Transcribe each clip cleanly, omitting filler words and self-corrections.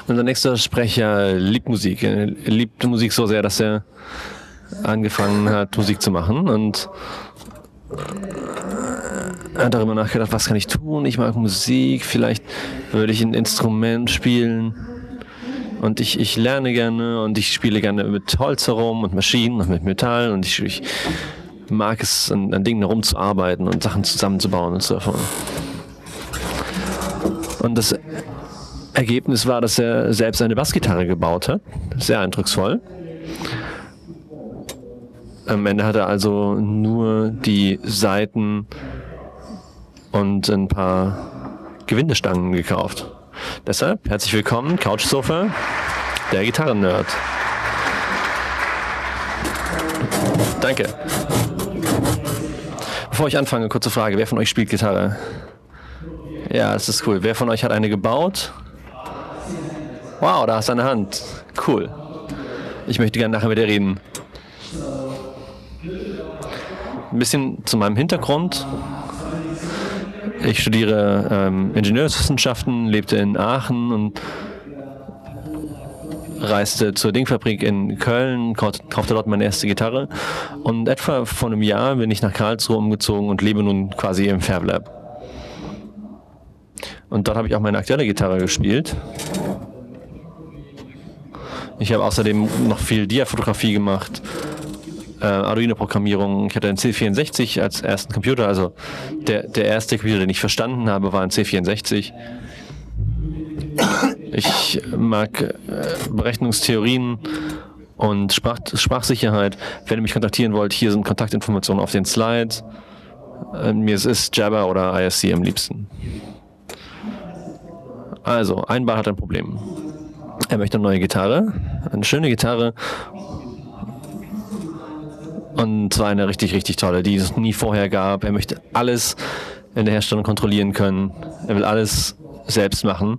Unser nächster Sprecher liebt Musik. Er liebt Musik so sehr, dass er angefangen hat, Musik zu machen. Und er hat darüber nachgedacht, was kann ich tun? Ich mag Musik, vielleicht würde ich ein Instrument spielen. Und ich lerne gerne und ich spiele gerne mit Holz herum und Maschinen und mit Metall. Und ich mag es, an Dingen herumzuarbeiten und Sachen zusammenzubauen und zu erforschen. Und das Ergebnis war, dass er selbst eine Bassgitarre gebaut hat. Sehr eindrucksvoll. Am Ende hat er also nur die Saiten und ein paar Gewindestangen gekauft. Deshalb herzlich willkommen, Couchsofa, der Gitarren-Nerd. Danke. Bevor ich anfange, kurze Frage. Wer von euch spielt Gitarre? Ja, das ist cool. Wer von euch hat eine gebaut? Wow, da hast du eine Hand. Cool. Ich möchte gerne nachher mit dir reden. Ein bisschen zu meinem Hintergrund. Ich studiere Ingenieurswissenschaften, lebte in Aachen und reiste zur Dingfabrik in Köln, kaufte dort meine erste Gitarre. Und etwa vor einem Jahr bin ich nach Karlsruhe umgezogen und lebe nun quasi im FabLab. Und dort habe ich auch meine aktuelle Gitarre gespielt. Ich habe außerdem noch viel Dia-Fotografie gemacht, Arduino-Programmierung. Ich hatte einen C64 als ersten Computer, also der erste Computer, den ich verstanden habe, war ein C64. Ich mag Berechnungstheorien und Sprachsicherheit. Wenn ihr mich kontaktieren wollt, hier sind Kontaktinformationen auf den Slides. Mir ist Jabber oder ISC am liebsten. Also, ein Bar hat ein Problem. Er möchte eine neue Gitarre, eine schöne Gitarre. Und zwar eine richtig, richtig tolle, die es nie vorher gab. Er möchte alles in der Herstellung kontrollieren können. Er will alles selbst machen.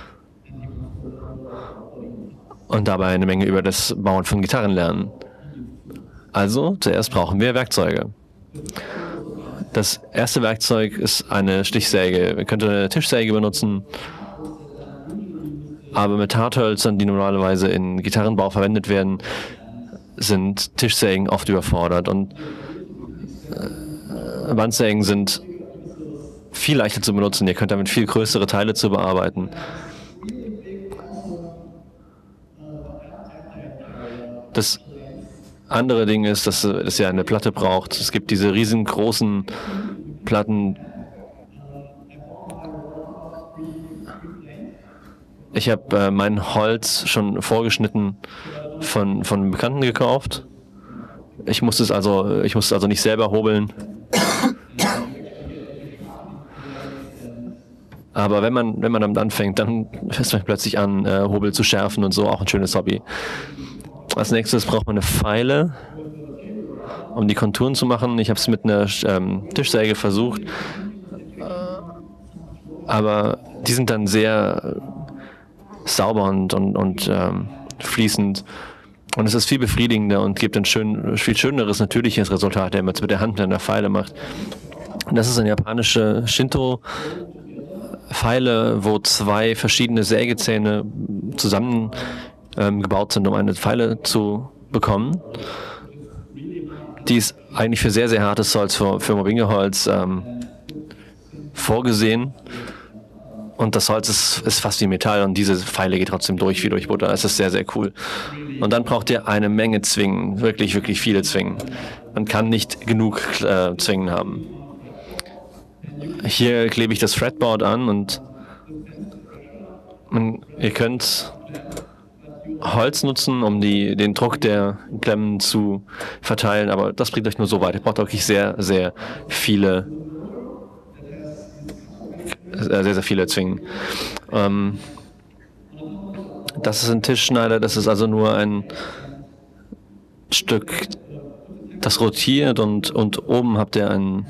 Und dabei eine Menge über das Bauen von Gitarren lernen. Also, zuerst brauchen wir Werkzeuge. Das erste Werkzeug ist eine Stichsäge. Wir könnten eine Tischsäge benutzen. Aber mit Harthölzern, die normalerweise in Gitarrenbau verwendet werden, sind Tischsägen oft überfordert. Und Bandsägen sind viel leichter zu benutzen. Ihr könnt damit viel größere Teile zu bearbeiten. Das andere Ding ist, dass es ja eine Platte braucht. Es gibt diese riesengroßen Platten. Ich habe mein Holz schon vorgeschnitten von Bekannten gekauft. Ich musste es also nicht selber hobeln. Aber wenn man damit anfängt, dann fängt man plötzlich an, Hobel zu schärfen und so, auch ein schönes Hobby. Als nächstes braucht man eine Feile, um die Konturen zu machen. Ich habe es mit einer Tischsäge versucht, aber die sind dann sehr sauber und fließend. Und es ist viel befriedigender und gibt ein viel schöneres, natürliches Resultat, wenn man es mit der Hand in der Feile macht. Und das ist eine japanische Shinto-Feile, wo zwei verschiedene Sägezähne zusammen gebaut sind, um eine Feile zu bekommen. Die ist eigentlich für sehr, sehr hartes Holz, für Mobbingeholz vorgesehen. Und das Holz ist fast wie Metall und diese Feile geht trotzdem durch wie durch Butter. Es ist sehr, sehr cool. Und dann braucht ihr eine Menge Zwingen, wirklich, wirklich viele Zwingen. Man kann nicht genug Zwingen haben. Hier klebe ich das Fretboard an und ihr könnt Holz nutzen, um den Druck der Klemmen zu verteilen, aber das bringt euch nur so weit. Ihr braucht wirklich sehr, sehr viele Zwingen. Das ist ein Tischschneider, das ist also nur ein Stück, das rotiert und oben habt ihr ein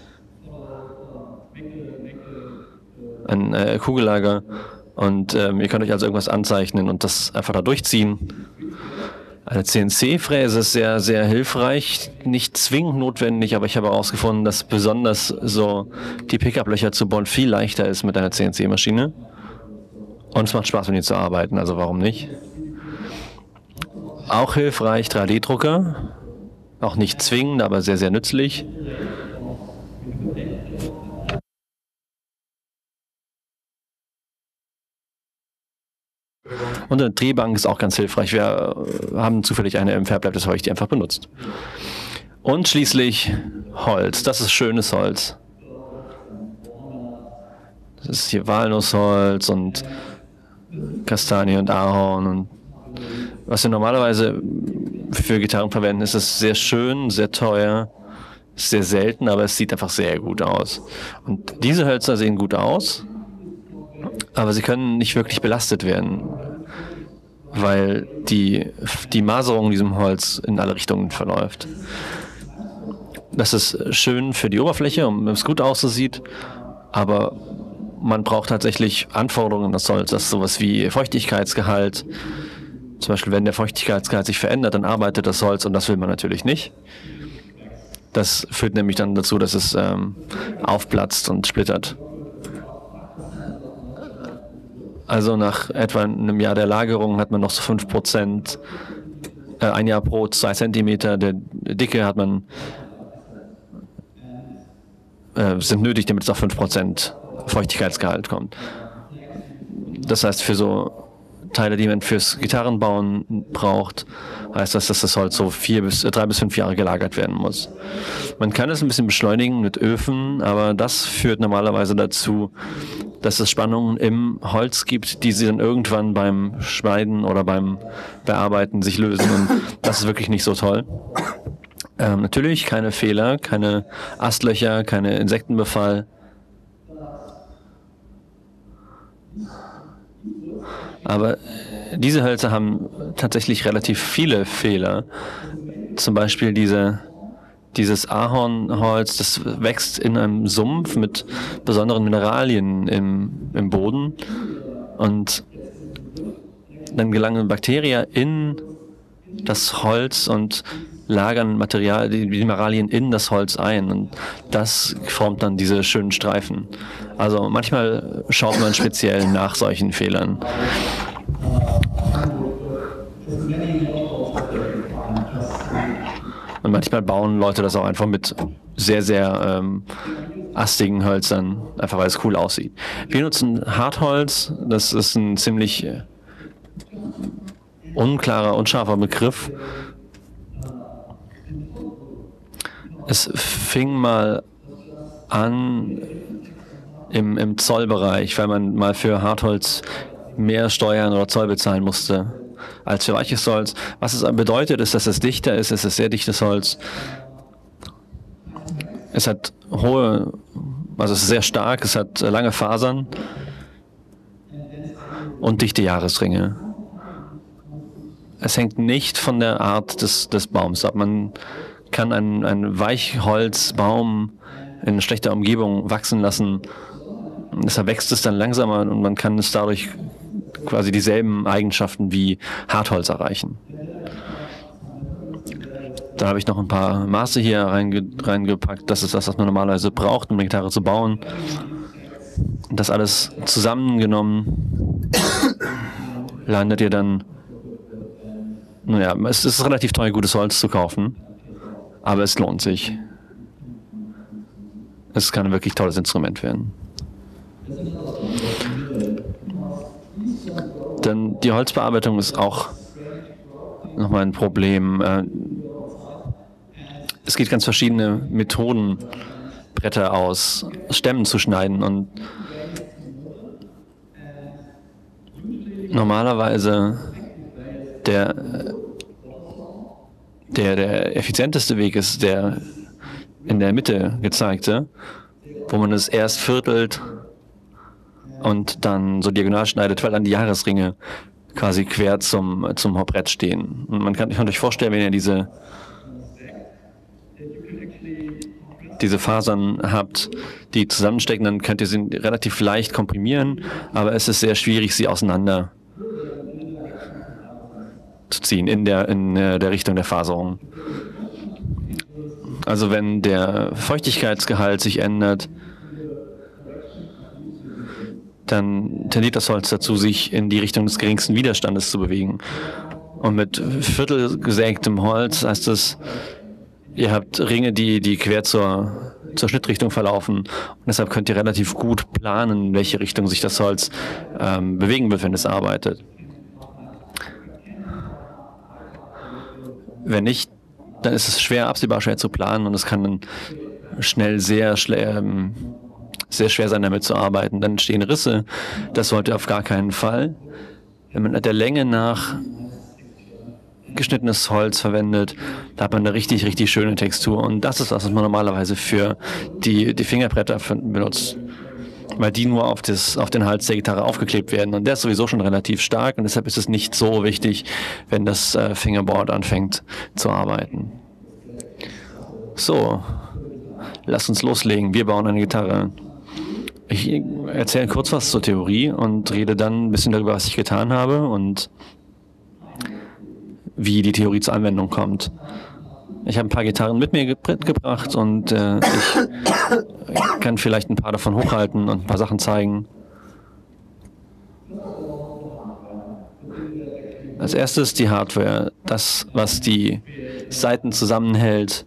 Kugellager und ihr könnt euch also irgendwas anzeichnen und das einfach da durchziehen. Eine CNC-Fräse ist sehr, sehr hilfreich, nicht zwingend notwendig, aber ich habe herausgefunden, dass besonders so die Pickup-Löcher zu bauen viel leichter ist mit einer CNC-Maschine. Und es macht Spaß, mit ihnen zu arbeiten, also warum nicht? Auch hilfreich 3D-Drucker, auch nicht zwingend, aber sehr, sehr nützlich. Und eine Drehbank ist auch ganz hilfreich. Wir haben zufällig eine im Fairbleibt, das habe ich die einfach benutzt. Und schließlich Holz. Das ist schönes Holz. Das ist hier Walnussholz und Kastanie und Ahorn. Und was wir normalerweise für Gitarren verwenden, ist es sehr schön, sehr teuer, sehr selten, aber es sieht einfach sehr gut aus. Und diese Hölzer sehen gut aus, aber sie können nicht wirklich belastet werden, weil die Maserung in diesem Holz in alle Richtungen verläuft. Das ist schön für die Oberfläche, wenn es gut aussieht, aber man braucht tatsächlich Anforderungen an das Holz, das ist sowas wie Feuchtigkeitsgehalt. Zum Beispiel, wenn der Feuchtigkeitsgehalt sich verändert, dann arbeitet das Holz und das will man natürlich nicht. Das führt nämlich dann dazu, dass es aufplatzt und splittert. Also nach etwa einem Jahr der Lagerung hat man noch so 5%, ein Jahr pro 2 Zentimeter der Dicke hat man, sind nötig, damit es auf 5% Feuchtigkeitsgehalt kommt. Das heißt, für so Teile, die man fürs Gitarrenbauen braucht, heißt das, dass das Holz so 3 bis 5 Jahre gelagert werden muss. Man kann es ein bisschen beschleunigen mit Öfen, aber das führt normalerweise dazu, dass es Spannungen im Holz gibt, die sie dann irgendwann beim Schneiden oder beim Bearbeiten sich lösen. Und das ist wirklich nicht so toll. Natürlich keine Fehler, keine Astlöcher, keine Insektenbefall. Aber diese Hölzer haben tatsächlich relativ viele Fehler. Zum Beispiel dieses Ahornholz, das wächst in einem Sumpf mit besonderen Mineralien im Boden. Und dann gelangen Bakterien in das Holz und lagern die Mineralien in das Holz ein. Und das formt dann diese schönen Streifen. Also manchmal schaut man speziell nach solchen Fehlern. Und manchmal bauen Leute das auch einfach mit sehr, sehr astigen Hölzern, einfach weil es cool aussieht. Wir nutzen Hartholz, das ist ein ziemlich unklarer, unscharfer Begriff. Es fing mal an im Zollbereich, weil man mal für Hartholz mehr Steuern oder Zoll bezahlen musste als für weiches Holz. Was es bedeutet, ist, dass es dichter ist, es ist sehr dichtes Holz. Es hat also es ist sehr stark, es hat lange Fasern und dichte Jahresringe. Es hängt nicht von der Art des Baums ab. Man kann einen Weichholzbaum in schlechter Umgebung wachsen lassen. Deshalb wächst es dann langsamer und man kann es dadurch quasi dieselben Eigenschaften wie Hartholz erreichen. Da habe ich noch ein paar Maße hier reingepackt. Das ist das, was man normalerweise braucht, um eine Gitarre zu bauen. Das alles zusammengenommen landet ihr dann, naja, es ist relativ teuer, gutes Holz zu kaufen, aber es lohnt sich. Es kann ein wirklich tolles Instrument werden. Denn die Holzbearbeitung ist auch nochmal ein Problem. Es gibt ganz verschiedene Methoden, Bretter aus Stämmen zu schneiden. Und normalerweise der effizienteste Weg ist der in der Mitte gezeigte, wo man es erst viertelt und dann so diagonal schneidet, weil dann die Jahresringe quasi quer zum Brett stehen. Und man kann euch vorstellen, wenn ihr diese Fasern habt, die zusammenstecken, dann könnt ihr sie relativ leicht komprimieren, aber es ist sehr schwierig, sie auseinander zu ziehen in der Richtung der Faserung. Also wenn der Feuchtigkeitsgehalt sich ändert, dann tendiert das Holz dazu, sich in die Richtung des geringsten Widerstandes zu bewegen. Und mit viertelgesägtem Holz heißt es, ihr habt Ringe, die quer zur Schnittrichtung verlaufen. Und deshalb könnt ihr relativ gut planen, in welche Richtung sich das Holz bewegen wird, wenn es arbeitet. Wenn nicht, dann ist es absehbar schwer zu planen und es kann dann schnell sehr schwer sein, damit zu arbeiten. Dann entstehen Risse. Das sollte auf gar keinen Fall. Wenn man der Länge nach geschnittenes Holz verwendet, da hat man eine richtig, richtig schöne Textur. Und das ist was man normalerweise für die Fingerbretter benutzt, weil die nur auf den Hals der Gitarre aufgeklebt werden. Und der ist sowieso schon relativ stark und deshalb ist es nicht so wichtig, wenn das Fingerboard anfängt zu arbeiten. So, lasst uns loslegen. Wir bauen eine Gitarre. Ich erzähle kurz was zur Theorie und rede dann ein bisschen darüber, was ich getan habe und wie die Theorie zur Anwendung kommt. Ich habe ein paar Gitarren mit mir mitgebracht und ich kann vielleicht ein paar davon hochhalten und ein paar Sachen zeigen. Als erstes die Hardware, das, was die Saiten zusammenhält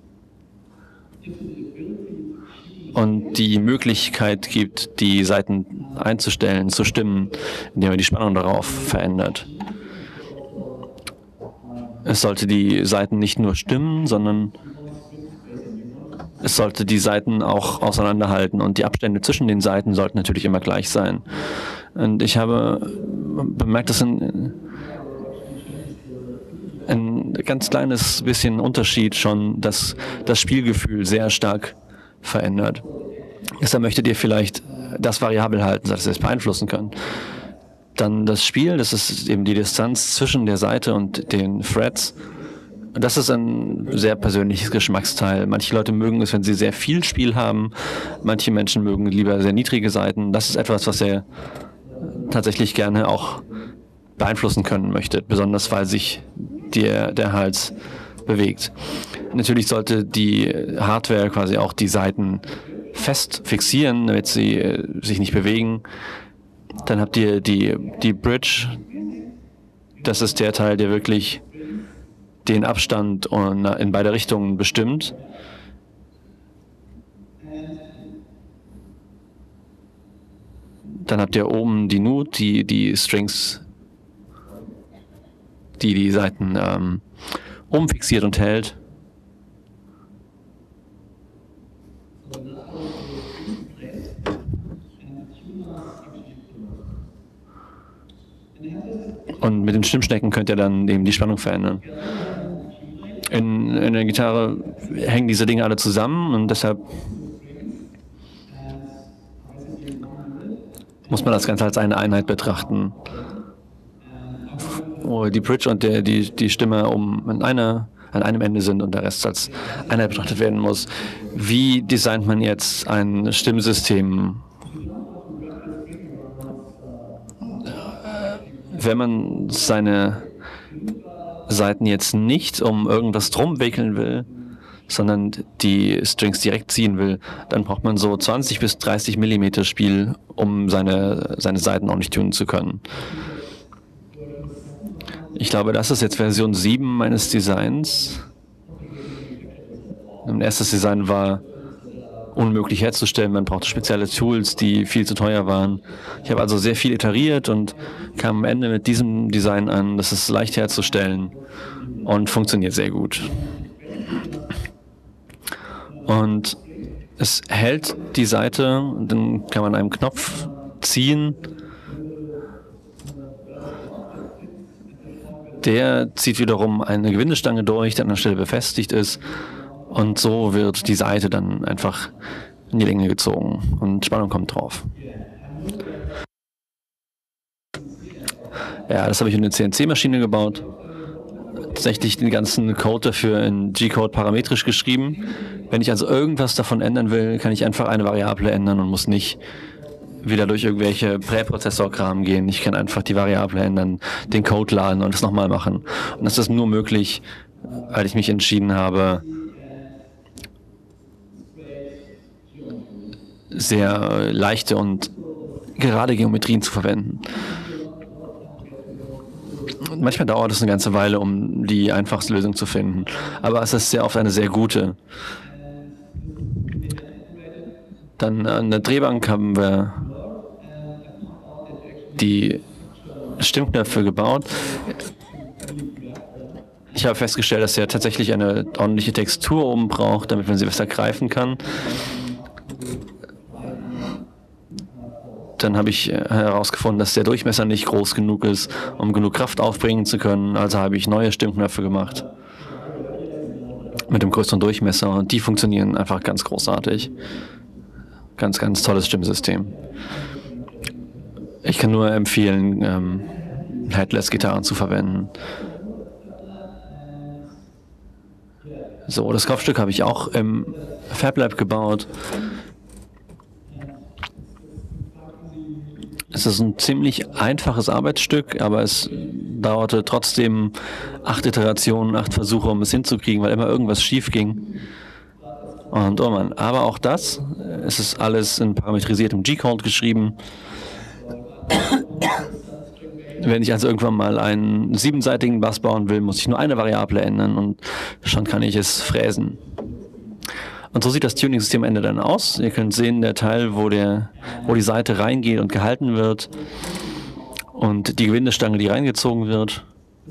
und die Möglichkeit gibt, die Saiten einzustellen, zu stimmen, indem man die Spannung darauf verändert. Es sollte die Saiten nicht nur stimmen, sondern es sollte die Saiten auch auseinanderhalten und die Abstände zwischen den Saiten sollten natürlich immer gleich sein. Und ich habe bemerkt, dass ein ganz kleines bisschen Unterschied schon das Spielgefühl sehr stark verändert. Deshalb möchtet ihr vielleicht das variabel halten, dass ihr es beeinflussen könnt. Dann das Spiel, das ist eben die Distanz zwischen der Saite und den Frets. Das ist ein sehr persönliches Geschmacksteil. Manche Leute mögen es, wenn sie sehr viel Spiel haben. Manche Menschen mögen lieber sehr niedrige Saiten. Das ist etwas, was ihr tatsächlich gerne auch beeinflussen können möchtet, besonders weil sich der Hals bewegt. Natürlich sollte die Hardware quasi auch die Saiten fest fixieren, damit sie sich nicht bewegen. Dann habt ihr die Bridge. Das ist der Teil, der wirklich den Abstand in beide Richtungen bestimmt. Dann habt ihr oben die Nut, die Strings, die Saiten umfixiert und hält. Und mit den Stimmschnecken könnt ihr dann eben die Spannung verändern. In der Gitarre hängen diese Dinge alle zusammen und deshalb muss man das Ganze als eine Einheit betrachten. Wo die Bridge und die Stimme an einem Ende sind und der Rest als Einheit betrachtet werden muss. Wie designt man jetzt ein Stimmsystem? Wenn man seine Saiten jetzt nicht um irgendwas drum wickeln will, sondern die Strings direkt ziehen will, dann braucht man so 20 bis 30 Millimeter Spiel, um seine Saiten auch nicht tunen zu können. Ich glaube, das ist jetzt Version 7 meines Designs. Mein erstes Design war unmöglich herzustellen. Man brauchte spezielle Tools, die viel zu teuer waren. Ich habe also sehr viel iteriert und kam am Ende mit diesem Design an. Das ist leicht herzustellen und funktioniert sehr gut. Und es hält die Saite und dann kann man einen Knopf ziehen. Der zieht wiederum eine Gewindestange durch, die an der Stelle befestigt ist. Und so wird die Saite dann einfach in die Länge gezogen und Spannung kommt drauf. Ja, das habe ich in eine CNC-Maschine gebaut. Tatsächlich den ganzen Code dafür in G-Code parametrisch geschrieben. Wenn ich also irgendwas davon ändern will, kann ich einfach eine Variable ändern und muss nicht wieder durch irgendwelche Präprozessor-Kram gehen. Ich kann einfach die Variable ändern, den Code laden und es nochmal machen. Und das ist nur möglich, weil ich mich entschieden habe, sehr leichte und gerade Geometrien zu verwenden. Und manchmal dauert es eine ganze Weile, um die einfachste Lösung zu finden, aber es ist sehr oft eine sehr gute. Dann an der Drehbank haben wir die Stimmknöpfe gebaut. Ich habe festgestellt, dass er tatsächlich eine ordentliche Textur oben braucht, damit man sie besser greifen kann. Dann habe ich herausgefunden, dass der Durchmesser nicht groß genug ist, um genug Kraft aufbringen zu können. Also habe ich neue Stimmknöpfe gemacht mit dem größeren Durchmesser und die funktionieren einfach ganz großartig. Ganz, ganz tolles Stimmsystem. Ich kann nur empfehlen, Headless-Gitarren zu verwenden. So, das Kopfstück habe ich auch im FabLab gebaut. Es ist ein ziemlich einfaches Arbeitsstück, aber es dauerte trotzdem 8 Iterationen, 8 Versuche, um es hinzukriegen, weil immer irgendwas schief ging. Und oh Mann, aber auch das, es ist alles in parametrisiertem G-Code geschrieben. Wenn ich also irgendwann mal einen 7-seitigen Bass bauen will, muss ich nur eine Variable ändern und schon kann ich es fräsen. Und so sieht das Tuning-System am Ende dann aus. Ihr könnt sehen, der Teil, wo die Saite reingeht und gehalten wird und die Gewindestange, die reingezogen wird.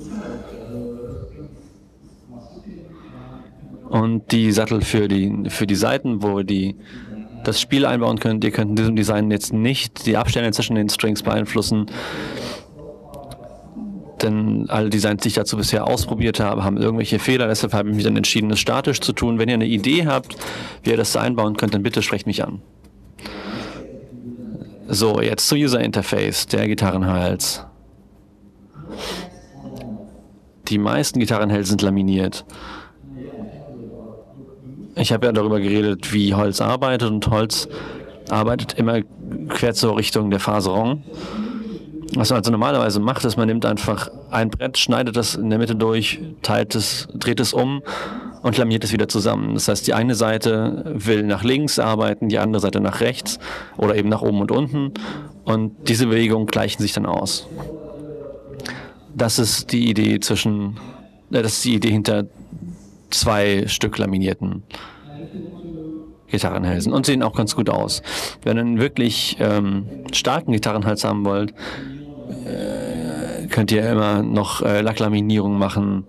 Und die Sattel für die Saiten, wo ihr das Spiel einbauen könnt. Ihr könnt in diesem Design jetzt nicht die Abstände zwischen den Strings beeinflussen, denn alle Designs, die ich dazu bisher ausprobiert habe, haben irgendwelche Fehler. Deshalb habe ich mich dann entschieden, das statisch zu tun. Wenn ihr eine Idee habt, wie ihr das einbauen könnt, dann bitte sprecht mich an. So, jetzt zum User Interface, der Gitarrenhals. Die meisten Gitarrenhälse sind laminiert. Ich habe ja darüber geredet, wie Holz arbeitet, und Holz arbeitet immer quer zur Richtung der Faserung. Was man also normalerweise macht, ist, man nimmt einfach ein Brett, schneidet das in der Mitte durch, dreht es um und laminiert es wieder zusammen. Das heißt, die eine Seite will nach links arbeiten, die andere Seite nach rechts oder eben nach oben und unten, und diese Bewegungen gleichen sich dann aus. Das ist die Idee hinter 2 Stück laminierten Gitarrenhälsen und sehen auch ganz gut aus. Wenn ihr einen wirklich starken Gitarrenhals haben wollt, könnt ihr immer noch Lacklaminierung machen.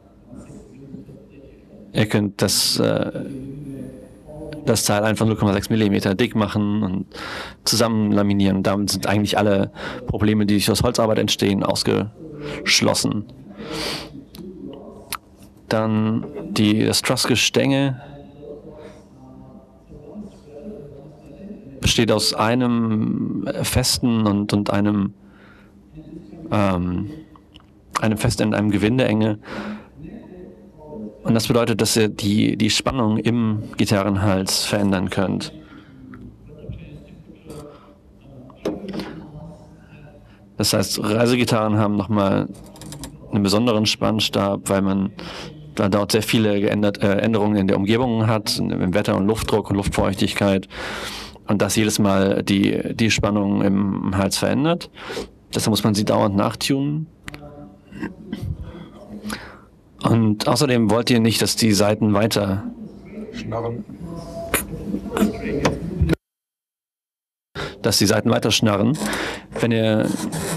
Ihr könnt das Teil einfach 0,6 mm dick machen und zusammen laminieren. Damit sind eigentlich alle Probleme, die durch aus Holzarbeit entstehen, ausgeschlossen. Dann das Truss-Gestänge besteht aus einem festen und einem festen einem Gewindeenge. Und das bedeutet, dass ihr die Spannung im Gitarrenhals verändern könnt. Das heißt, Reisegitarren haben nochmal einen besonderen Spannstab, weil man da dort sehr viele Änderungen in der Umgebung hat, im Wetter und Luftdruck und Luftfeuchtigkeit, und das jedes Mal die Spannung im Hals verändert. Deshalb muss man sie dauernd nachtunen. Und außerdem wollt ihr nicht, dass die Saiten weiter schnarren. Wenn ihr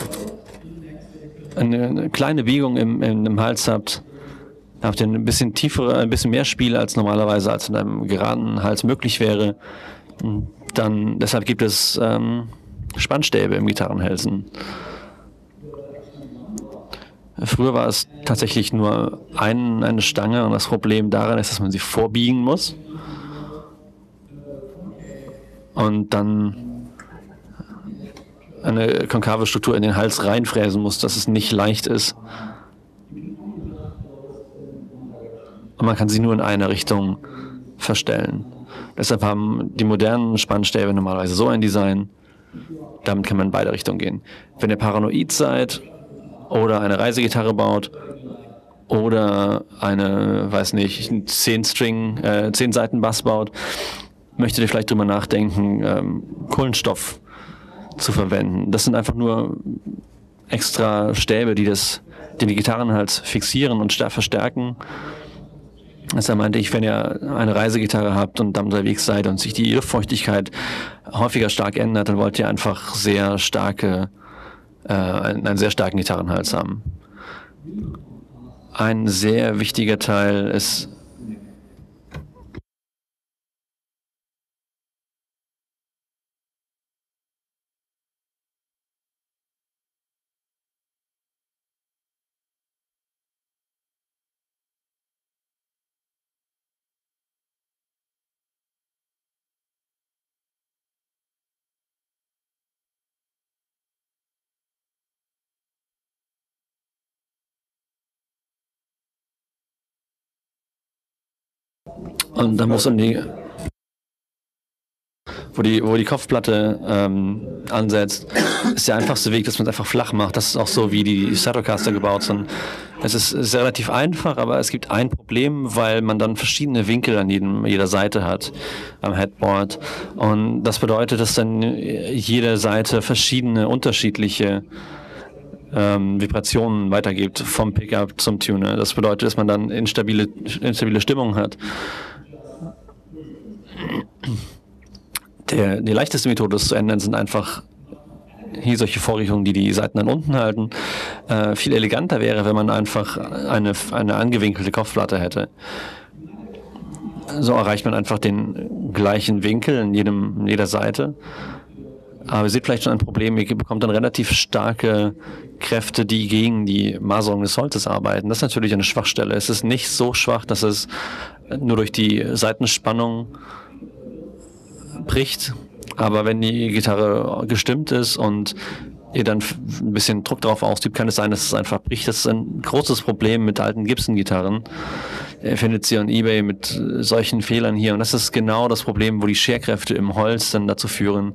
eine kleine Biegung im Hals habt ihr ein bisschen mehr Spiel als normalerweise, als in einem geraden Hals möglich wäre. Deshalb gibt es Spannstäbe im Gitarrenhälsen. Früher war es tatsächlich nur eine Stange, und das Problem daran ist, dass man sie vorbiegen muss und dann eine konkave Struktur in den Hals reinfräsen muss, dass es nicht leicht ist. Und man kann sie nur in eine Richtung verstellen. Deshalb haben die modernen Spannstäbe normalerweise so ein Design. Damit kann man in beide Richtungen gehen. Wenn ihr paranoid seid oder eine Reisegitarre baut oder eine, 10 Seiten Bass baut, möchtet ihr vielleicht drüber nachdenken, Kohlenstoff zu verwenden. Das sind einfach nur extra Stäbe, die die Gitarren halt fixieren und verstärken. Also meinte ich, wenn ihr eine Reisegitarre habt und dann unterwegs seid und sich die Luftfeuchtigkeit häufiger stark ändert, dann wollt ihr einfach einen sehr starken Gitarrenhals haben. Ein sehr wichtiger Teil ist und dann muss wo die Kopfplatte ansetzt, ist der einfachste Weg, dass man es einfach flach macht. Das ist auch so, wie die Stratocaster gebaut sind. Es ist relativ einfach, aber es gibt ein Problem, weil man dann verschiedene Winkel an jeder Seite hat am Headboard. Und das bedeutet, dass dann jede Seite verschiedene unterschiedliche Vibrationen weitergibt, vom Pickup zum Tuner. Das bedeutet, dass man dann instabile Stimmung hat. Die leichteste Methode, das zu ändern, sind einfach hier solche Vorrichtungen, die die Seiten dann unten halten. Viel eleganter wäre, wenn man einfach eine angewinkelte Kopfplatte hätte. So erreicht man einfach den gleichen Winkel in jeder Seite. Aber ihr seht vielleicht schon ein Problem, ihr bekommt dann relativ starke Kräfte, die gegen die Maserung des Holzes arbeiten. Das ist natürlich eine Schwachstelle. Es ist nicht so schwach, dass es nur durch die Seitenspannung bricht, aber wenn die Gitarre gestimmt ist und ihr dann ein bisschen Druck darauf ausübt, kann es sein, dass es einfach bricht. Das ist ein großes Problem mit alten Gibson-Gitarren. Ihr findet sie on eBay mit solchen Fehlern hier, und das ist genau das Problem, wo die Scherkräfte im Holz dann dazu führen,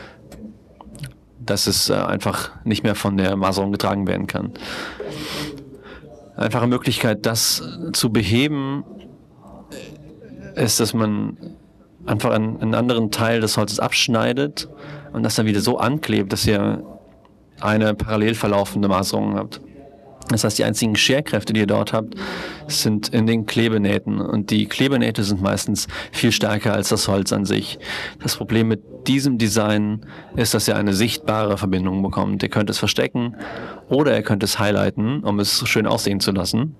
dass es einfach nicht mehr von der Maserung getragen werden kann. Einfache Möglichkeit, das zu beheben, ist, dass man einfach einen anderen Teil des Holzes abschneidet und das dann wieder so anklebt, dass ihr eine parallel verlaufende Maserung habt. Das heißt, die einzigen Scherkräfte, die ihr dort habt, sind in den Klebenähten. Und die Klebenähte sind meistens viel stärker als das Holz an sich. Das Problem mit diesem Design ist, dass ihr eine sichtbare Verbindung bekommt. Ihr könnt es verstecken oder ihr könnt es highlighten, um es schön aussehen zu lassen.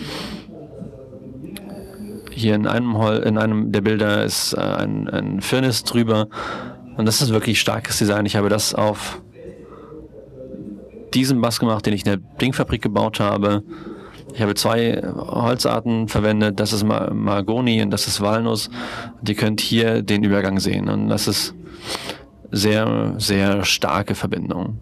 Hier in einem der Bilder ist ein Firnis drüber. Und das ist wirklich starkes Design. Ich habe das auf diesem Bass gemacht, den ich in der Dingfabrik gebaut habe. Ich habe 2 Holzarten verwendet. Das ist Mahagoni und das ist Walnuss. Und ihr könnt hier den Übergang sehen. Und das ist sehr, sehr starke Verbindung.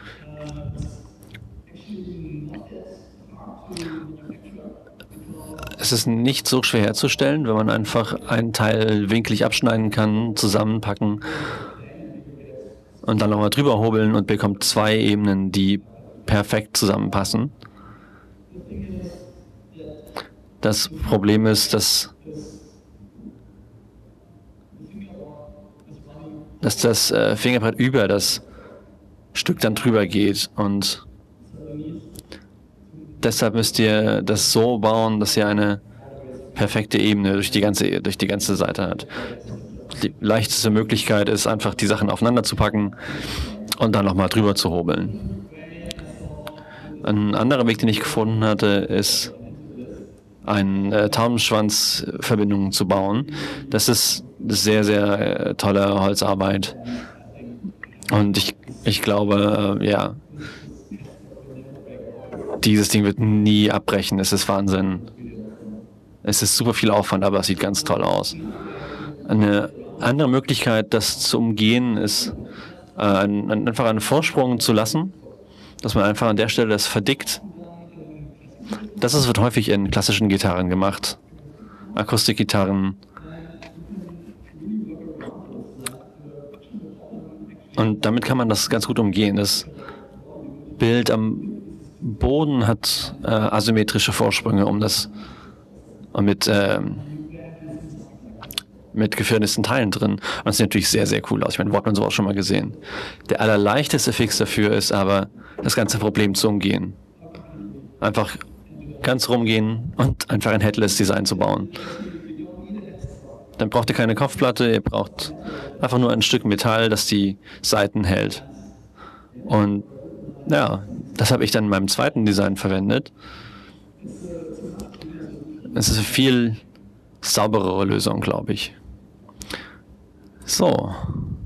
Es ist nicht so schwer herzustellen, wenn man einfach einen Teil winklig abschneiden kann, zusammenpacken und dann nochmal drüber hobeln und bekommt 2 Ebenen, die perfekt zusammenpassen. Das Problem ist, dass das Fingerbrett über das Stück dann drüber geht, und deshalb müsst ihr das so bauen, dass ihr eine perfekte Ebene durch die ganze Seite hat. Die leichteste Möglichkeit ist einfach, die Sachen aufeinander zu packen und dann nochmal drüber zu hobeln. Ein anderer Weg, den ich gefunden hatte, ist, eine Taubenschwanzverbindung zu bauen. Das ist sehr, sehr tolle Holzarbeit. Und ich glaube, ja, dieses Ding wird nie abbrechen. Es ist Wahnsinn. Es ist super viel Aufwand, aber es sieht ganz toll aus. Eine andere Möglichkeit, das zu umgehen, ist, einfach einen Vorsprung zu lassen, dass man einfach an der Stelle das verdickt. Wird häufig in klassischen Gitarren gemacht. Akustikgitarren. Und damit kann man das ganz gut umgehen. Das Bild am Boden hat asymmetrische Vorsprünge, um mit mit gefirnisten Teilen drin. Und das sieht natürlich sehr, sehr cool aus. Ich meine, wo hat man sowas schon mal gesehen? Der allerleichteste Fix dafür ist aber, das ganze Problem zu umgehen. Einfach ganz rumgehen und einfach ein Headless-Design zu bauen. Dann braucht ihr keine Kopfplatte, ihr braucht einfach nur ein Stück Metall, das die Seiten hält. Und ja, das habe ich dann in meinem zweiten Design verwendet. Es ist eine viel sauberere Lösung, glaube ich. So.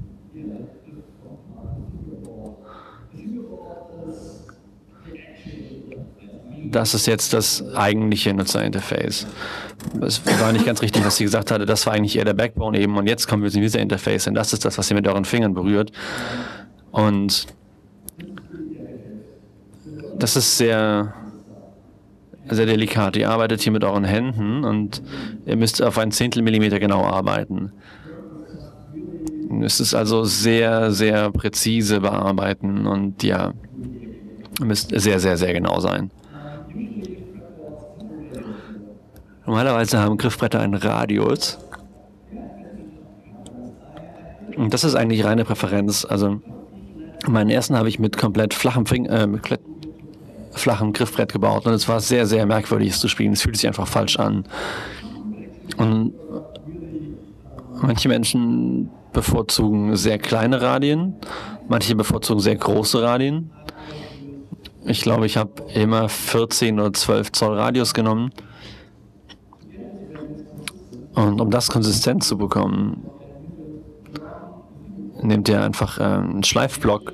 Das ist jetzt das eigentliche Nutzerinterface. Es war nicht ganz richtig, was sie gesagt hatte. Das war eigentlich eher der Backbone eben. Und jetzt kommen wir zu diesem Interface. Und das ist das, was ihr mit euren Fingern berührt. Und das ist sehr, sehr delikat. Ihr arbeitet hier mit euren Händen und ihr müsst auf ein Zehntelmillimeter genau arbeiten. Es ist also sehr, sehr präzise bearbeiten und ja, ihr müsst sehr, sehr, sehr genau sein. Normalerweise haben Griffbretter einen Radius. Und das ist eigentlich reine Präferenz. Also meinen ersten habe ich mit komplett flachem Griffbrett gebaut und es war sehr, sehr merkwürdig es zu spielen. Es fühlt sich einfach falsch an. Und manche Menschen bevorzugen sehr kleine Radien, manche bevorzugen sehr große Radien. Ich glaube, ich habe immer 14 oder 12 Zoll Radius genommen. Und um das konsistent zu bekommen, nehmt ihr einfach einen Schleifblock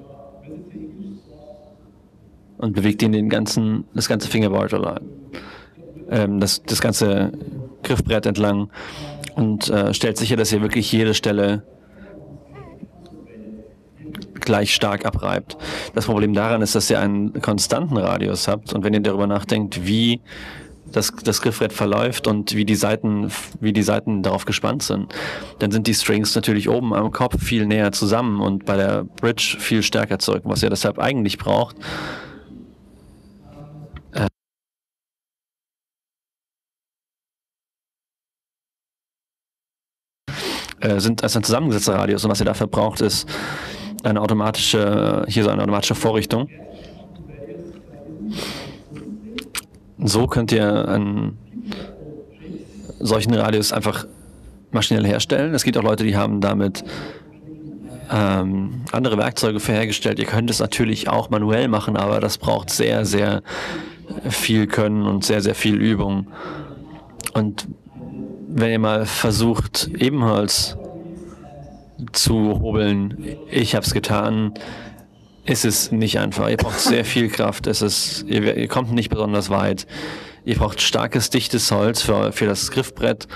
und bewegt ihn das ganze Fingerboard oder das ganze Griffbrett entlang und stellt sicher, dass ihr wirklich jede Stelle gleich stark abreibt. Das Problem daran ist, dass ihr einen konstanten Radius habt und wenn ihr darüber nachdenkt, wie das Griffbrett verläuft und wie die Seiten darauf gespannt sind, dann sind die Strings natürlich oben am Kopf viel näher zusammen und bei der Bridge viel stärker zurück. Was ihr deshalb eigentlich braucht, sind ein zusammengesetzter Radius und was ihr dafür braucht, ist eine automatische Vorrichtung. So könnt ihr einen solchen Radius einfach maschinell herstellen. Es gibt auch Leute, die haben damit andere Werkzeuge für hergestellt. Ihr könnt es natürlich auch manuell machen, aber das braucht sehr, sehr viel Können und sehr, sehr viel Übung. Und wenn ihr mal versucht, Ebenholz zu hobeln, ich habe es getan, ist es nicht einfach. Ihr braucht sehr viel Kraft. Ihr kommt nicht besonders weit. Ihr braucht starkes, dichtes Holz für das Griffbrett,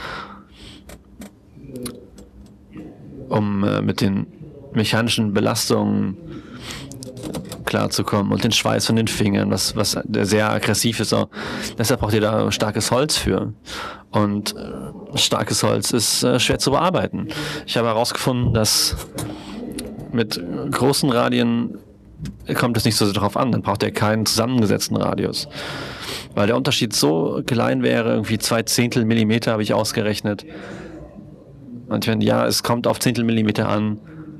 um mit den mechanischen Belastungen klarzukommen und den Schweiß von den Fingern, was sehr aggressiv ist. Auch. Deshalb braucht ihr da starkes Holz für. Und starkes Holz ist schwer zu bearbeiten. Ich habe herausgefunden, dass mit großen Radien kommt es nicht so darauf an, dann braucht ihr keinen zusammengesetzten Radius. Weil der Unterschied so klein wäre, irgendwie 2 Zehntelmillimeter habe ich ausgerechnet. Und ich meine, ja, es kommt auf Zehntelmillimeter an,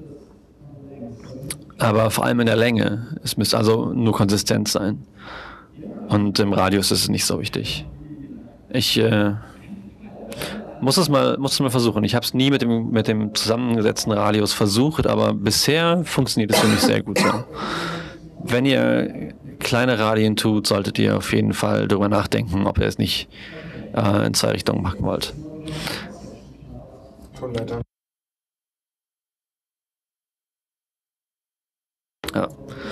aber vor allem in der Länge. Es müsste also nur konsistent sein. Und im Radius ist es nicht so wichtig. Ich muss es mal versuchen. Ich habe es nie mit dem zusammengesetzten Radius versucht, aber bisher funktioniert es für mich sehr gut so. Wenn ihr kleine Radien tut, solltet ihr auf jeden Fall darüber nachdenken, ob ihr es nicht in 2 Richtungen machen wollt. Tonleiter. Ja.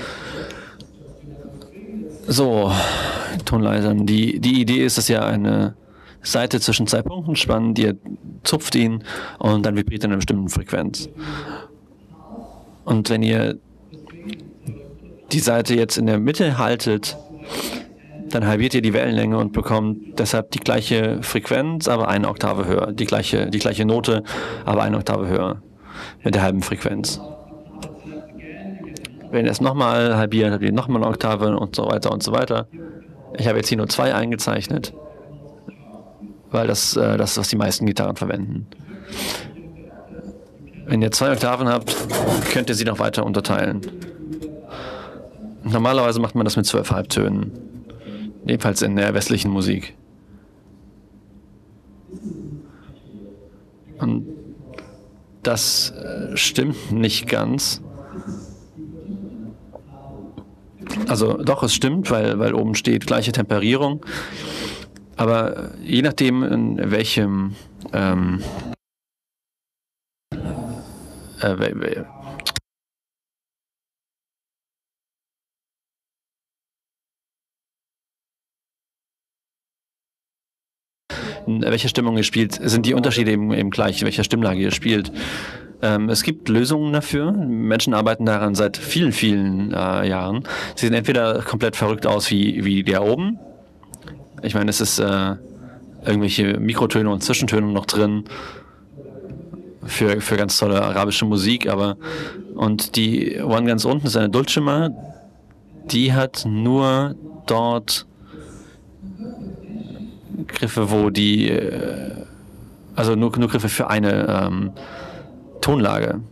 So, Tonleitern. Die Idee ist, dass ihr eine Seite zwischen 2 Punkten spannt, ihr zupft ihn und dann vibriert er in einer bestimmten Frequenz. Und wenn ihr die Seite jetzt in der Mitte haltet, dann halbiert ihr die Wellenlänge und bekommt deshalb die gleiche Frequenz, aber eine Oktave höher. Die gleiche Note, aber eine Oktave höher. Mit der halben Frequenz. Wenn ihr es nochmal halbiert, habt ihr nochmal eine Oktave und so weiter und so weiter. Ich habe jetzt hier nur 2 eingezeichnet. weil das ist, was die meisten Gitarren verwenden. Wenn ihr 2 Oktaven habt, könnt ihr sie noch weiter unterteilen. Normalerweise macht man das mit 12 Halbtönen, ebenfalls in der westlichen Musik. Und das stimmt nicht ganz. Also doch, es stimmt, weil oben steht gleiche Temperierung. Aber je nachdem, in welchem in welcher Stimmung ihr spielt, sind die Unterschiede eben gleich, in welcher Stimmlage ihr spielt. Es gibt Lösungen dafür. Menschen arbeiten daran seit vielen, vielen Jahren. Sie sehen entweder komplett verrückt aus wie der oben. Ich meine, es ist irgendwelche Mikrotöne und Zwischentöne noch drin für ganz tolle arabische Musik, und die One ganz unten ist eine Dulcimer, die hat nur dort Griffe, wo also nur Griffe für eine Tonlage.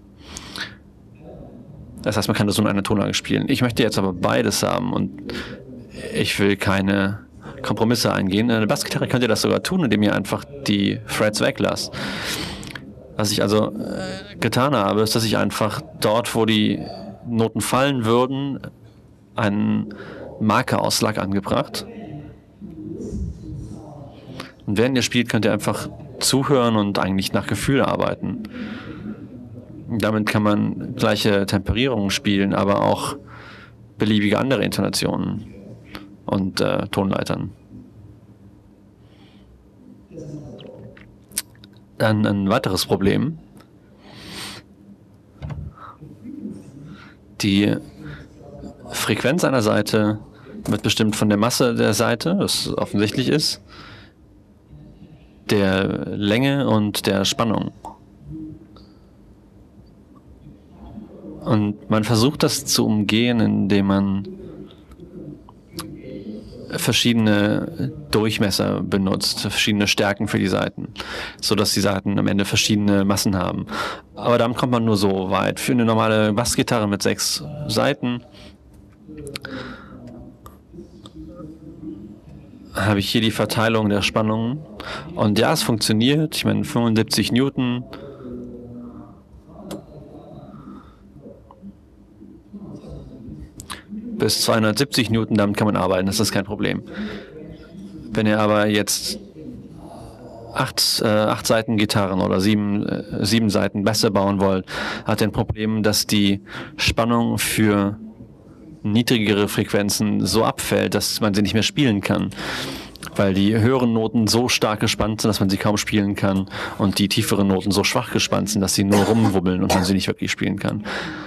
Das heißt, man kann das nur in einer Tonlage spielen. Ich möchte jetzt aber beides haben und ich will keine Kompromisse eingehen. In einer Bassgitarre könnt ihr das sogar tun, indem ihr einfach die Frets weglasst. Was ich also getan habe, ist, dass ich einfach dort, wo die Noten fallen würden, einen Markerausschlag angebracht. Und während ihr spielt, könnt ihr einfach zuhören und eigentlich nach Gefühl arbeiten. Damit kann man gleiche Temperierungen spielen, aber auch beliebige andere Intonationen und Tonleitern. Dann ein weiteres Problem. Die Frequenz einer Saite wird bestimmt von der Masse der Saite, das offensichtlich ist, der Länge und der Spannung. Und man versucht das zu umgehen, indem man verschiedene Durchmesser benutzt, verschiedene Stärken für die Saiten, sodass die Saiten am Ende verschiedene Massen haben. Aber damit kommt man nur so weit. Für eine normale Bassgitarre mit 6 Saiten habe ich hier die Verteilung der Spannungen. Und ja, es funktioniert. Ich meine, 75 Newton. Bis 270 Newton, damit kann man arbeiten, das ist kein Problem. Wenn ihr aber jetzt 8 Seiten Gitarren oder 7 Seiten Bässe bauen wollt, hat ihr ein Problem, dass die Spannung für niedrigere Frequenzen so abfällt, dass man sie nicht mehr spielen kann. Weil die höheren Noten so stark gespannt sind, dass man sie kaum spielen kann, und die tieferen Noten so schwach gespannt sind, dass sie nur rumwubbeln und man sie nicht wirklich spielen kann.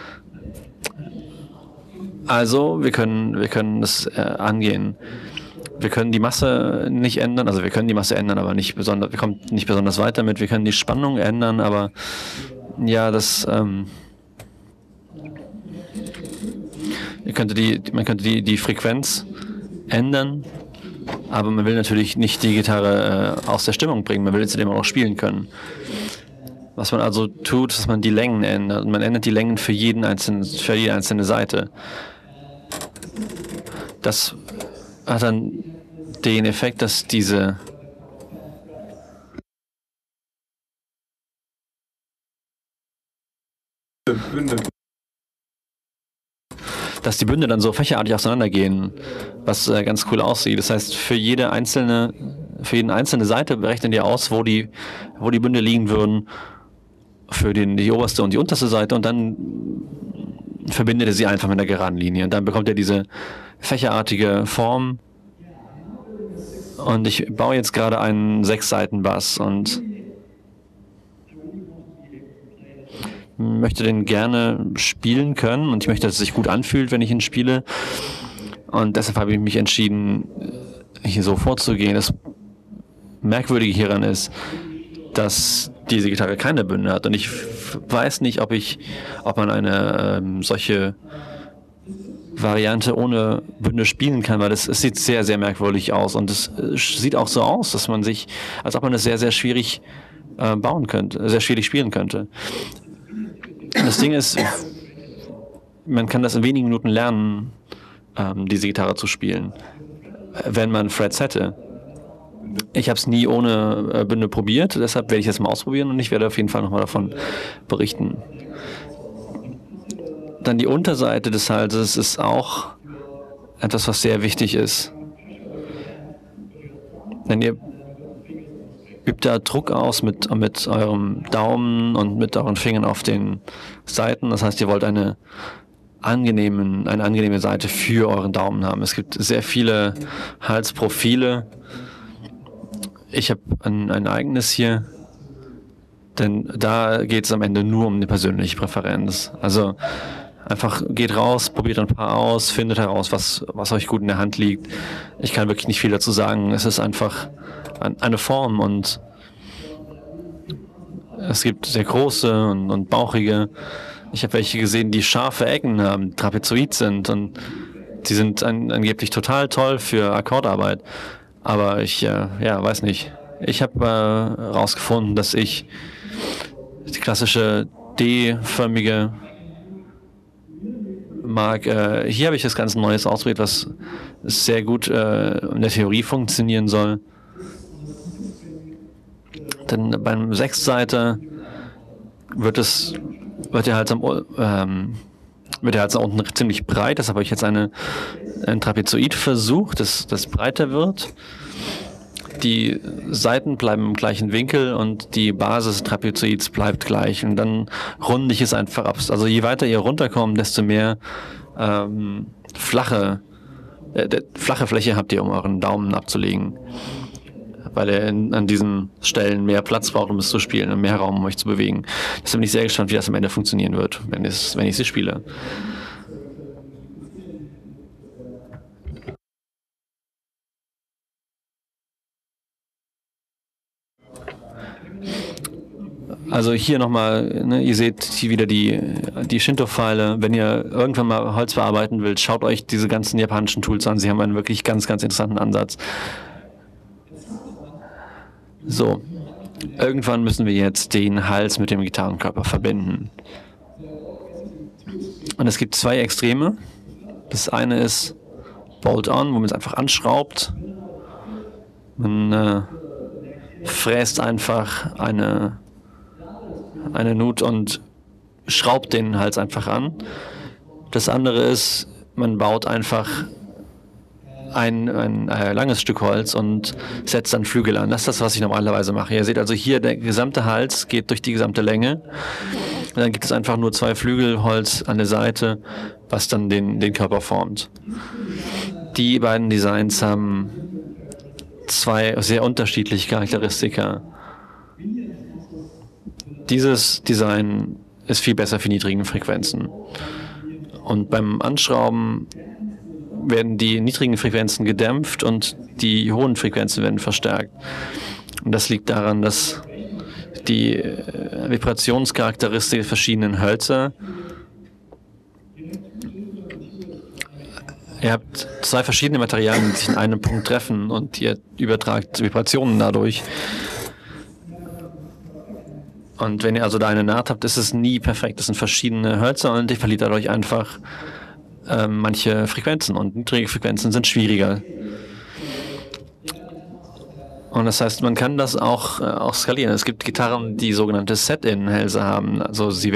Also, wir können das angehen. Wir können die Masse nicht ändern, also wir können die Masse ändern, aber wir kommen nicht besonders weit damit. Wir können die Spannung ändern, aber ja, man könnte die Frequenz ändern, aber man will natürlich nicht die Gitarre aus der Stimmung bringen, man will zudem auch spielen können. Was man also tut, ist, dass man die Längen ändert. Und man ändert die Längen für jede einzelne Seite. Das hat dann den Effekt, dass die Bünde dann so fächerartig auseinandergehen, was ganz cool aussieht. Das heißt, für jede einzelne Seite berechnen ihr aus, wo die Bünde liegen würden, für die oberste und die unterste Seite, und dann verbindet ihr sie einfach mit einer geraden Linie. Und dann bekommt ihr diese fächerartige Form. Und ich baue jetzt gerade einen 6-Seiten-Bass und möchte den gerne spielen können, und ich möchte, dass es sich gut anfühlt, wenn ich ihn spiele. Und deshalb habe ich mich entschieden, hier so vorzugehen. Das Merkwürdige hieran ist, dass diese Gitarre keine Bünde hat, und ich weiß nicht, ob man eine solche Variante ohne Bünde spielen kann, weil es sieht sehr, sehr merkwürdig aus und es sieht auch so aus, dass man sich, als ob man es sehr, sehr schwierig bauen könnte, sehr schwierig spielen könnte. Das Ding ist, man kann das in wenigen Minuten lernen, diese Gitarre zu spielen, wenn man Frets hätte. Ich habe es nie ohne Bünde probiert, deshalb werde ich das mal ausprobieren und ich werde auf jeden Fall nochmal davon berichten. Dann die Unterseite des Halses ist auch etwas, was sehr wichtig ist. Denn ihr übt da Druck aus mit eurem Daumen und mit euren Fingern auf den Seiten. Das heißt, ihr wollt eine angenehme Seite für euren Daumen haben. Es gibt sehr viele Halsprofile. Ich habe ein eigenes hier, denn da geht es am Ende nur um eine persönliche Präferenz. Also einfach geht raus, probiert ein paar aus, findet heraus, was euch gut in der Hand liegt. Ich kann wirklich nicht viel dazu sagen. Es ist einfach eine Form und es gibt sehr große und bauchige. Ich habe welche gesehen, die scharfe Ecken haben, trapezoid sind und die sind angeblich total toll für Akkordarbeit. Aber ich, weiß nicht. Ich habe herausgefunden, dass ich die klassische D-förmige mag. Hier habe ich das ganz Neues ausprobiert, was sehr gut in der Theorie funktionieren soll. Denn beim Sechsseiter wird der Hals nach unten ziemlich breit. Deshalb habe ich jetzt ein Trapezoid versucht, das breiter wird. Die Seiten bleiben im gleichen Winkel und die Basis des Trapezoids bleibt gleich. Und dann runde ich es einfach ab. Also je weiter ihr runterkommt, desto mehr flache Fläche habt ihr, um euren Daumen abzulegen. Weil er an diesen Stellen mehr Platz braucht, um es zu spielen und mehr Raum, um euch zu bewegen. Deshalb bin ich sehr gespannt, wie das am Ende funktionieren wird, wenn ich sie spiele. Also hier nochmal, ne, ihr seht hier wieder die Shinto-Pfeile. Wenn ihr irgendwann mal Holz bearbeiten wollt, schaut euch diese ganzen japanischen Tools an. Sie haben einen wirklich ganz, ganz interessanten Ansatz. So, irgendwann müssen wir jetzt den Hals mit dem Gitarrenkörper verbinden. Und es gibt zwei Extreme. Das eine ist Bolt-on, wo man es einfach anschraubt. Man fräst einfach eine Nut und schraubt den Hals einfach an. Das andere ist, man baut einfach ein langes Stück Holz und setzt dann Flügel an. Das ist das, was ich normalerweise mache. Ihr seht also hier, der gesamte Hals geht durch die gesamte Länge. Und dann gibt es einfach nur zwei Flügelholz an der Seite, was dann den Körper formt. Die beiden Designs haben zwei sehr unterschiedliche Charakteristika. Dieses Design ist viel besser für niedrigen Frequenzen. Und beim Anschrauben werden die niedrigen Frequenzen gedämpft und die hohen Frequenzen werden verstärkt. Und das liegt daran, dass die Vibrationscharakteristik der verschiedenen Hölzer, ihr habt zwei verschiedene Materialien, die sich in einem Punkt treffen und ihr übertragt Vibrationen dadurch. Und wenn ihr also da eine Naht habt, ist es nie perfekt. Das sind verschiedene Hölzer und ihr verliert dadurch einfach manche Frequenzen und niedrige Frequenzen sind schwieriger. Und das heißt, man kann das auch skalieren. Es gibt Gitarren, die sogenannte Set-In-Hälse haben. Also sie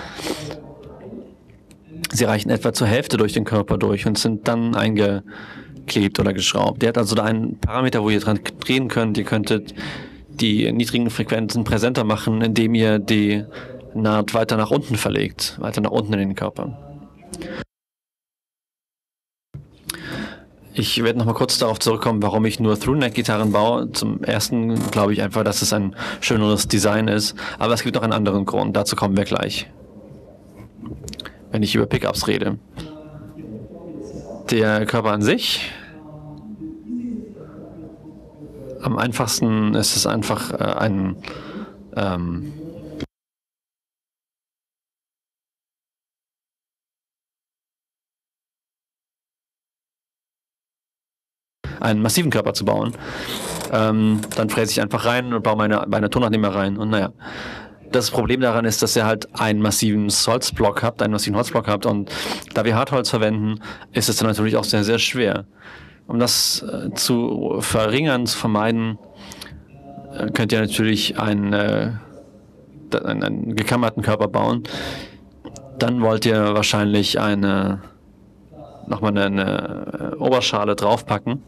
reichen etwa zur Hälfte durch den Körper durch und sind dann eingeklebt oder geschraubt. Der hat also da einen Parameter, wo ihr dran drehen könnt. Ihr könntet die niedrigen Frequenzen präsenter machen, indem ihr die Naht weiter nach unten verlegt, weiter nach unten in den Körper. Ich werde noch mal kurz darauf zurückkommen, warum ich nur Through-Neck-Gitarren baue. Zum ersten glaube ich einfach, dass es ein schöneres Design ist, aber es gibt auch einen anderen Grund. Dazu kommen wir gleich, wenn ich über Pickups rede. Der Körper an sich, am einfachsten ist es einfach ein einen massiven Körper zu bauen. Dann fräse ich einfach rein und baue meine Tonabnehmer rein. Und naja, das Problem daran ist, dass ihr halt einen massiven Holzblock habt, und da wir Hartholz verwenden, ist es dann natürlich auch sehr, sehr schwer. Um das zu verringern, zu vermeiden, könnt ihr natürlich einen gekammerten Körper bauen. Dann wollt ihr wahrscheinlich nochmal eine Oberschale draufpacken.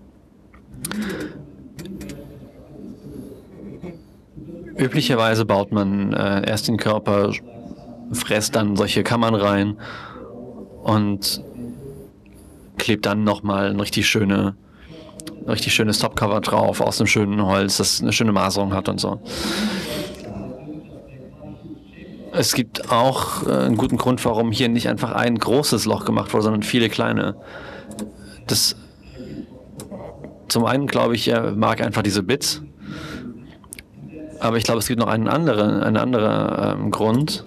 Üblicherweise baut man erst den Körper, fräst dann solche Kammern rein und klebt dann nochmal ein richtig schönes Topcover drauf aus einem schönen Holz, das eine schöne Maserung hat und so. Es gibt auch einen guten Grund, warum hier nicht einfach ein großes Loch gemacht wurde, sondern viele kleine. Zum einen glaube ich, er mag einfach diese Bits. Aber ich glaube, es gibt noch einen anderen Grund.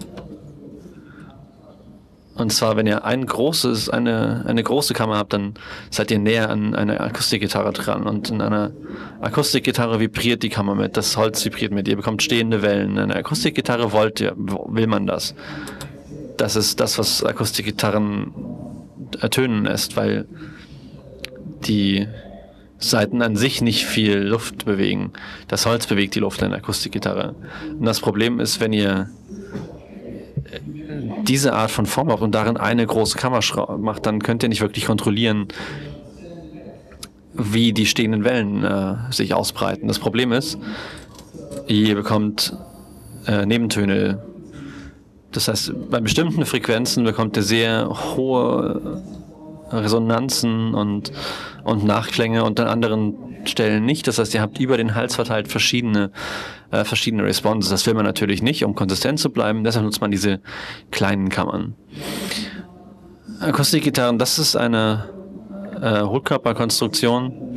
Und zwar, wenn ihr eine große Kammer habt, dann seid ihr näher an einer Akustikgitarre dran. Und in einer Akustikgitarre vibriert die Kammer mit, das Holz vibriert mit, ihr bekommt stehende Wellen. In einer Akustikgitarre will man das. Das ist das, was Akustikgitarren ertönen lässt, weil die Saiten an sich nicht viel Luft bewegen. Das Holz bewegt die Luft in einer Akustikgitarre. Und das Problem ist, wenn ihr diese Art von Form habt und darin eine große Kammer macht, dann könnt ihr nicht wirklich kontrollieren, wie die stehenden Wellen sich ausbreiten. Das Problem ist, ihr bekommt Nebentöne. Das heißt, bei bestimmten Frequenzen bekommt ihr sehr hohe Resonanzen und Nachklänge und an anderen Stellen nicht. Das heißt, ihr habt über den Hals verteilt verschiedene Responses. Das will man natürlich nicht, um konsistent zu bleiben. Deshalb nutzt man diese kleinen Kammern. Akustikgitarren, das ist eine Hohlkörperkonstruktion.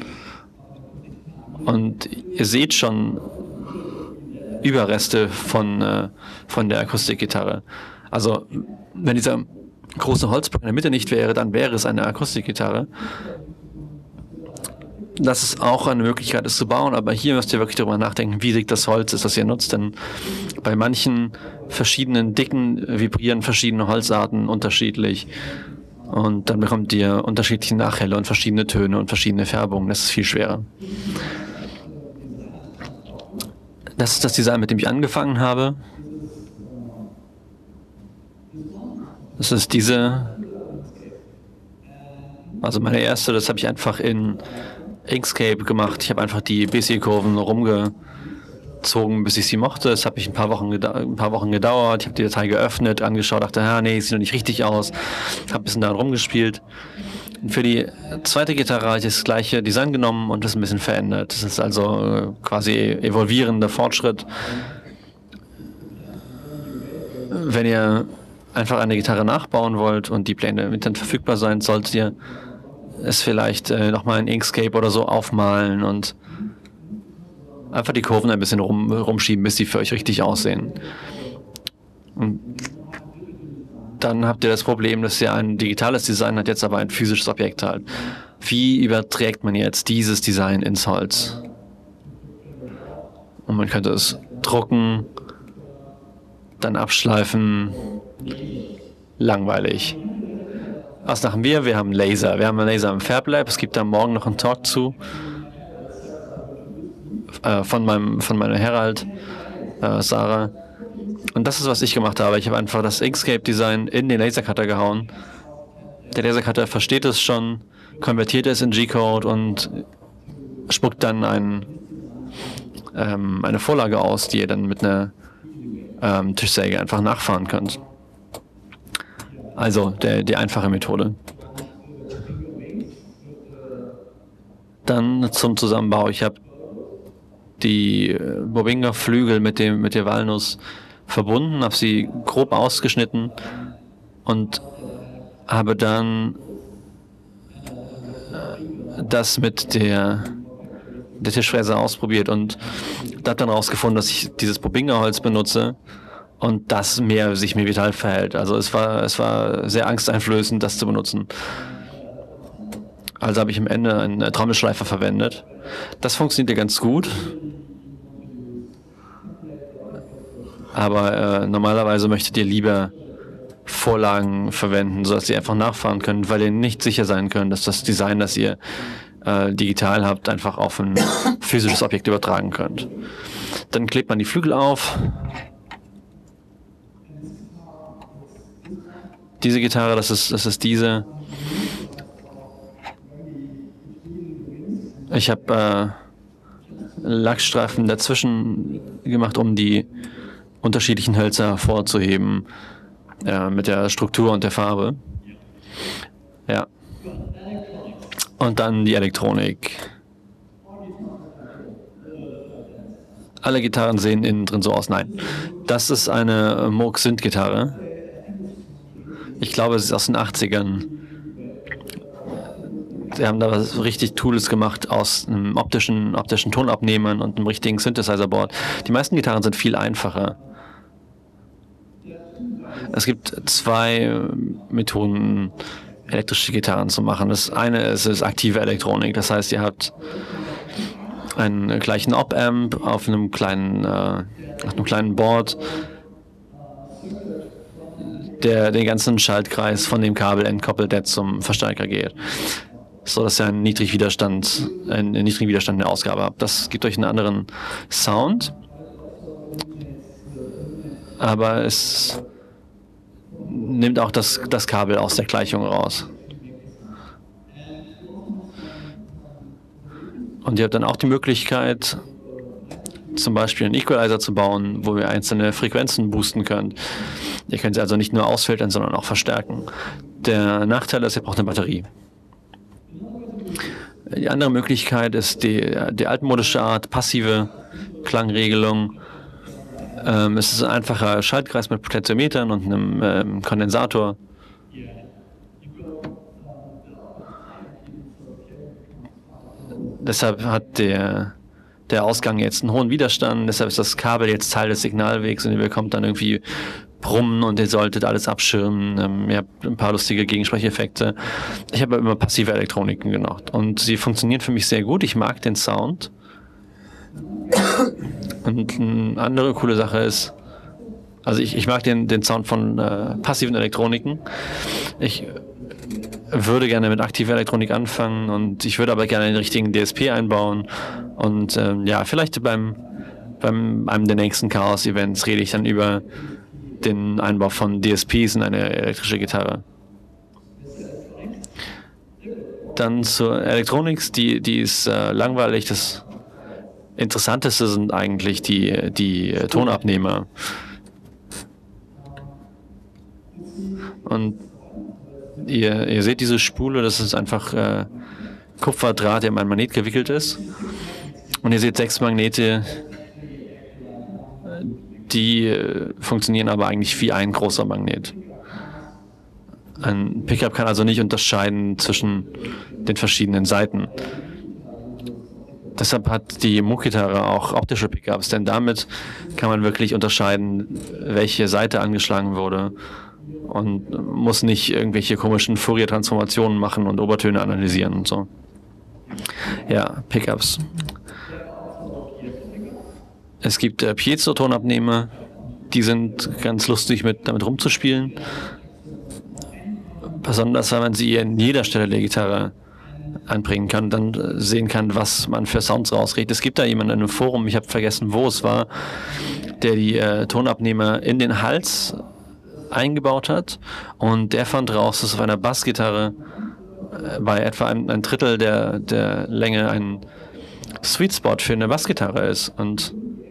Und ihr seht schon Überreste von der Akustikgitarre. Also, wenn dieser große Holzblock in der Mitte nicht wäre, dann wäre es eine Akustikgitarre. Das ist auch eine Möglichkeit, es zu bauen, aber hier müsst ihr wirklich darüber nachdenken, wie dick das Holz ist, das ihr nutzt, denn bei manchen verschiedenen Dicken vibrieren verschiedene Holzarten unterschiedlich und dann bekommt ihr unterschiedliche Nachhelle und verschiedene Töne und verschiedene Färbungen. Das ist viel schwerer. Das ist das Design, mit dem ich angefangen habe. Das ist also meine erste, das habe ich einfach in Inkscape gemacht. Ich habe einfach die BC-Kurven rumgezogen, bis ich sie mochte. Das hat mich ein paar Wochen gedauert. Ich habe die Datei geöffnet, angeschaut, dachte, nee, sieht noch nicht richtig aus. Habe ein bisschen daran rumgespielt. Und für die zweite Gitarre habe ich das gleiche Design genommen und das ein bisschen verändert. Das ist also quasi evolvierender Fortschritt. Wenn ihr einfach eine Gitarre nachbauen wollt und die Pläne im Internet verfügbar sein, solltet ihr es vielleicht nochmal in Inkscape oder so aufmalen und einfach die Kurven ein bisschen rumschieben, bis die für euch richtig aussehen. Und dann habt ihr das Problem, dass ihr ein digitales Design hat, jetzt aber ein physisches Objekt halt. Wie überträgt man jetzt dieses Design ins Holz? Und man könnte es drucken, dann abschleifen. Langweilig. Was machen wir? Wir haben Laser. Wir haben einen Laser im Fab Lab. Es gibt da morgen noch einen Talk zu. Von meiner Herald, Sarah. Und das ist, was ich gemacht habe. Ich habe einfach das Inkscape-Design in den Lasercutter gehauen. Der Lasercutter versteht es schon, konvertiert es in G-Code und spuckt dann eine Vorlage aus, die ihr dann mit einer Tischsäge einfach nachfahren könnt. Also die einfache Methode. Dann zum Zusammenbau. Ich habe die Bobinga-Flügel mit der Walnuss verbunden, habe sie grob ausgeschnitten und habe dann das mit der Tischfräse ausprobiert und habe dann herausgefunden, dass ich dieses Bobinga-Holz benutze und das sich mir vital verhält. Also es war sehr angsteinflößend, das zu benutzen. Also habe ich am Ende einen Trommelschleifer verwendet. Das funktioniert ja ganz gut. Aber normalerweise möchtet ihr lieber Vorlagen verwenden, sodass ihr einfach nachfahren könnt, weil ihr nicht sicher sein könnt, dass das Design, das ihr digital habt, einfach auf ein physisches Objekt übertragen könnt. Dann klebt man die Flügel auf. Diese Gitarre, das ist diese. Ich habe Lackstreifen dazwischen gemacht, um die unterschiedlichen Hölzer hervorzuheben mit der Struktur und der Farbe. Ja. Und dann die Elektronik. Alle Gitarren sehen innen drin so aus. Nein, das ist eine Moog Synth-Gitarre. Ich glaube, es ist aus den 80ern. Sie haben da was richtig Tolles gemacht aus einem optischen Tonabnehmern und einem richtigen Synthesizer-Board. Die meisten Gitarren sind viel einfacher. Es gibt 2 Methoden, elektrische Gitarren zu machen. Das eine ist aktive Elektronik. Das heißt, ihr habt einen gleichen Op-Amp auf einem kleinen Board, der den ganzen Schaltkreis von dem Kabel entkoppelt, der zum Verstärker geht. So dass ihr einen niedrigen Widerstand in der Ausgabe habt. Das gibt euch einen anderen Sound, aber es nimmt auch das Kabel aus der Gleichung raus. Und ihr habt dann auch die Möglichkeit, zum Beispiel einen Equalizer zu bauen, wo ihr einzelne Frequenzen boosten könnt. Ihr könnt sie also nicht nur ausfiltern, sondern auch verstärken. Der Nachteil ist, ihr braucht eine Batterie. Die andere Möglichkeit ist die altmodische Art, passive Klangregelung. Es ist ein einfacher Schaltkreis mit Potentiometern und einem Kondensator. Deshalb hat der Ausgang jetzt einen hohen Widerstand, deshalb ist das Kabel jetzt Teil des Signalwegs und ihr bekommt dann irgendwie Brummen und ihr solltet alles abschirmen. Ihr habt ein paar lustige Gegensprecheffekte. Ich habe immer passive Elektroniken gemacht und sie funktionieren für mich sehr gut. Ich mag den Sound. Und eine andere coole Sache ist, also ich mag den Sound von passiven Elektroniken. Ich würde gerne mit aktiver Elektronik anfangen und ich würde aber gerne den richtigen DSP einbauen. Und ja, vielleicht beim einem der nächsten Chaos-Events rede ich dann über den Einbau von DSPs in eine elektrische Gitarre. Dann zur Elektronik, die ist langweilig. Das Interessanteste sind eigentlich die Tonabnehmer. Und ihr seht diese Spule, das ist einfach Kupferdraht, der in ein Magnet gewickelt ist. Und ihr seht 6 Magnete, die funktionieren aber eigentlich wie ein großer Magnet. Ein Pickup kann also nicht unterscheiden zwischen den verschiedenen Seiten. Deshalb hat die Moog-Gitarre auch optische Pickups, denn damit kann man wirklich unterscheiden, welche Seite angeschlagen wurde und muss nicht irgendwelche komischen Fourier-Transformationen machen und Obertöne analysieren und so. Ja, Pickups. Es gibt Piezo-Tonabnehmer, die sind ganz lustig damit rumzuspielen. Besonders, wenn man sie an jeder Stelle der Gitarre anbringen kann, dann sehen kann, was man für Sounds rauskriegt. Es gibt da jemanden in einem Forum, ich habe vergessen, wo es war, der die Tonabnehmer in den Hals eingebaut hat und der fand raus, dass auf einer Bassgitarre bei etwa ein Drittel der Länge ein Sweet Spot für eine Bassgitarre ist. Und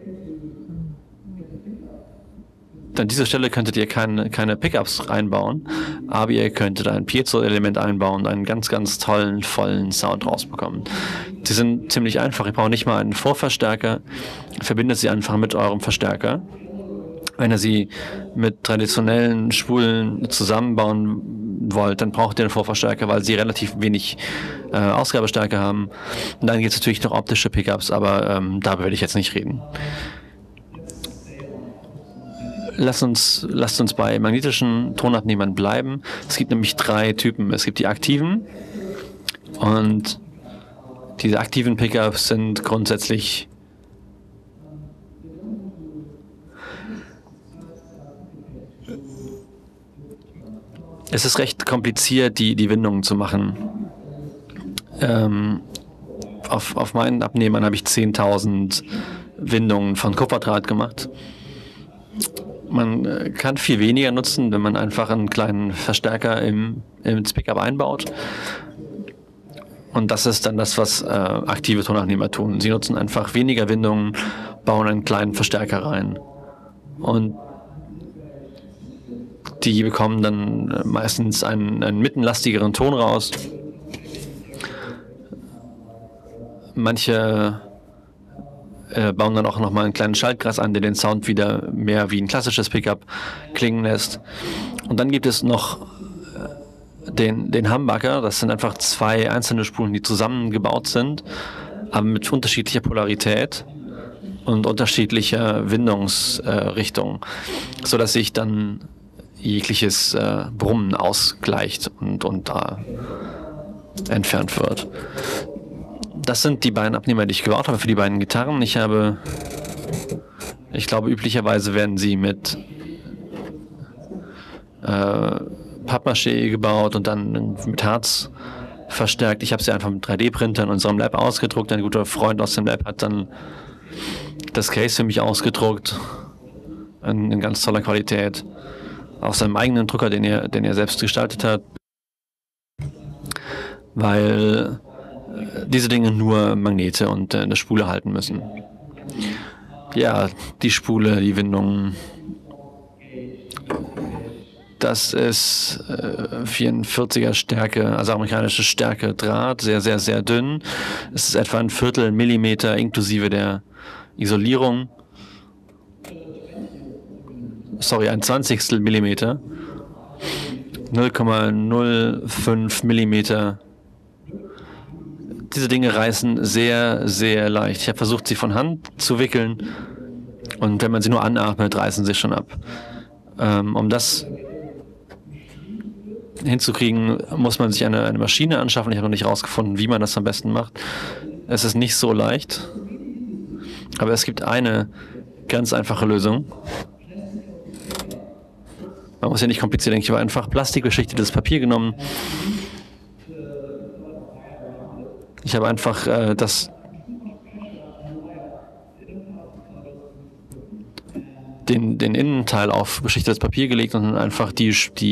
an dieser Stelle könntet ihr keine Pickups einbauen, aber ihr könntet ein Piezo-Element einbauen und einen ganz, ganz tollen, vollen Sound rausbekommen. Die sind ziemlich einfach. Ihr braucht nicht mal einen Vorverstärker. Verbindet sie einfach mit eurem Verstärker. Wenn ihr sie mit traditionellen Spulen zusammenbauen wollt, dann braucht ihr einen Vorverstärker, weil sie relativ wenig Ausgabestärke haben. Und dann gibt es natürlich noch optische Pickups, aber darüber werde ich jetzt nicht reden. Lasst uns bei magnetischen Tonabnehmern bleiben. Es gibt nämlich 3 Typen. Es gibt die aktiven, Und diese aktiven Pickups sind grundsätzlich es ist recht kompliziert, die Windungen zu machen. Auf meinen Abnehmern habe ich 10.000 Windungen von Kupferdraht gemacht. Man kann viel weniger nutzen, wenn man einfach einen kleinen Verstärker ins Pickup einbaut. Und das ist dann das, was aktive Tonabnehmer tun. Sie nutzen einfach weniger Windungen, bauen einen kleinen Verstärker rein. Und die bekommen dann meistens einen mittenlastigeren Ton raus. Manche bauen dann auch nochmal einen kleinen Schaltkreis an, der den Sound wieder mehr wie ein klassisches Pickup klingen lässt. Und dann gibt es noch den Humbucker. Das sind einfach zwei einzelne Spulen, die zusammengebaut sind, aber mit unterschiedlicher Polarität und unterschiedlicher Windungsrichtung, sodass sich dann jegliches Brummen ausgleicht und entfernt wird. Das sind die beiden Abnehmer, die ich gebaut habe für die beiden Gitarren. Ich glaube, üblicherweise werden sie mit Pappmaché gebaut und dann mit Harz verstärkt. Ich habe sie einfach mit 3D-Printer in unserem Lab ausgedruckt. Ein guter Freund aus dem Lab hat dann das Case für mich ausgedruckt in ganz toller Qualität. Auf seinem eigenen Drucker, den er selbst gestaltet hat. Weil diese Dinge nur Magnete und eine Spule halten müssen. Ja, die Spule, die Windung. Das ist 44er Stärke, also amerikanische Stärke Draht, sehr, sehr, sehr dünn. Es ist etwa ein Viertel Millimeter inklusive der Isolierung. Sorry, ein 20. Millimeter. 0,05 Millimeter. Diese Dinge reißen sehr, sehr leicht. Ich habe versucht, sie von Hand zu wickeln. Und wenn man sie nur anatmet, reißen sie schon ab. Um das hinzukriegen, muss man sich eine Maschine anschaffen. Ich habe noch nicht herausgefunden, wie man das am besten macht. Es ist nicht so leicht. Aber es gibt eine ganz einfache Lösung. Man muss ja nicht kompliziert denken. Ich habe einfach plastikbeschichtetes Papier genommen. Ich habe einfach den Innenteil auf beschichtetes Papier gelegt und dann einfach die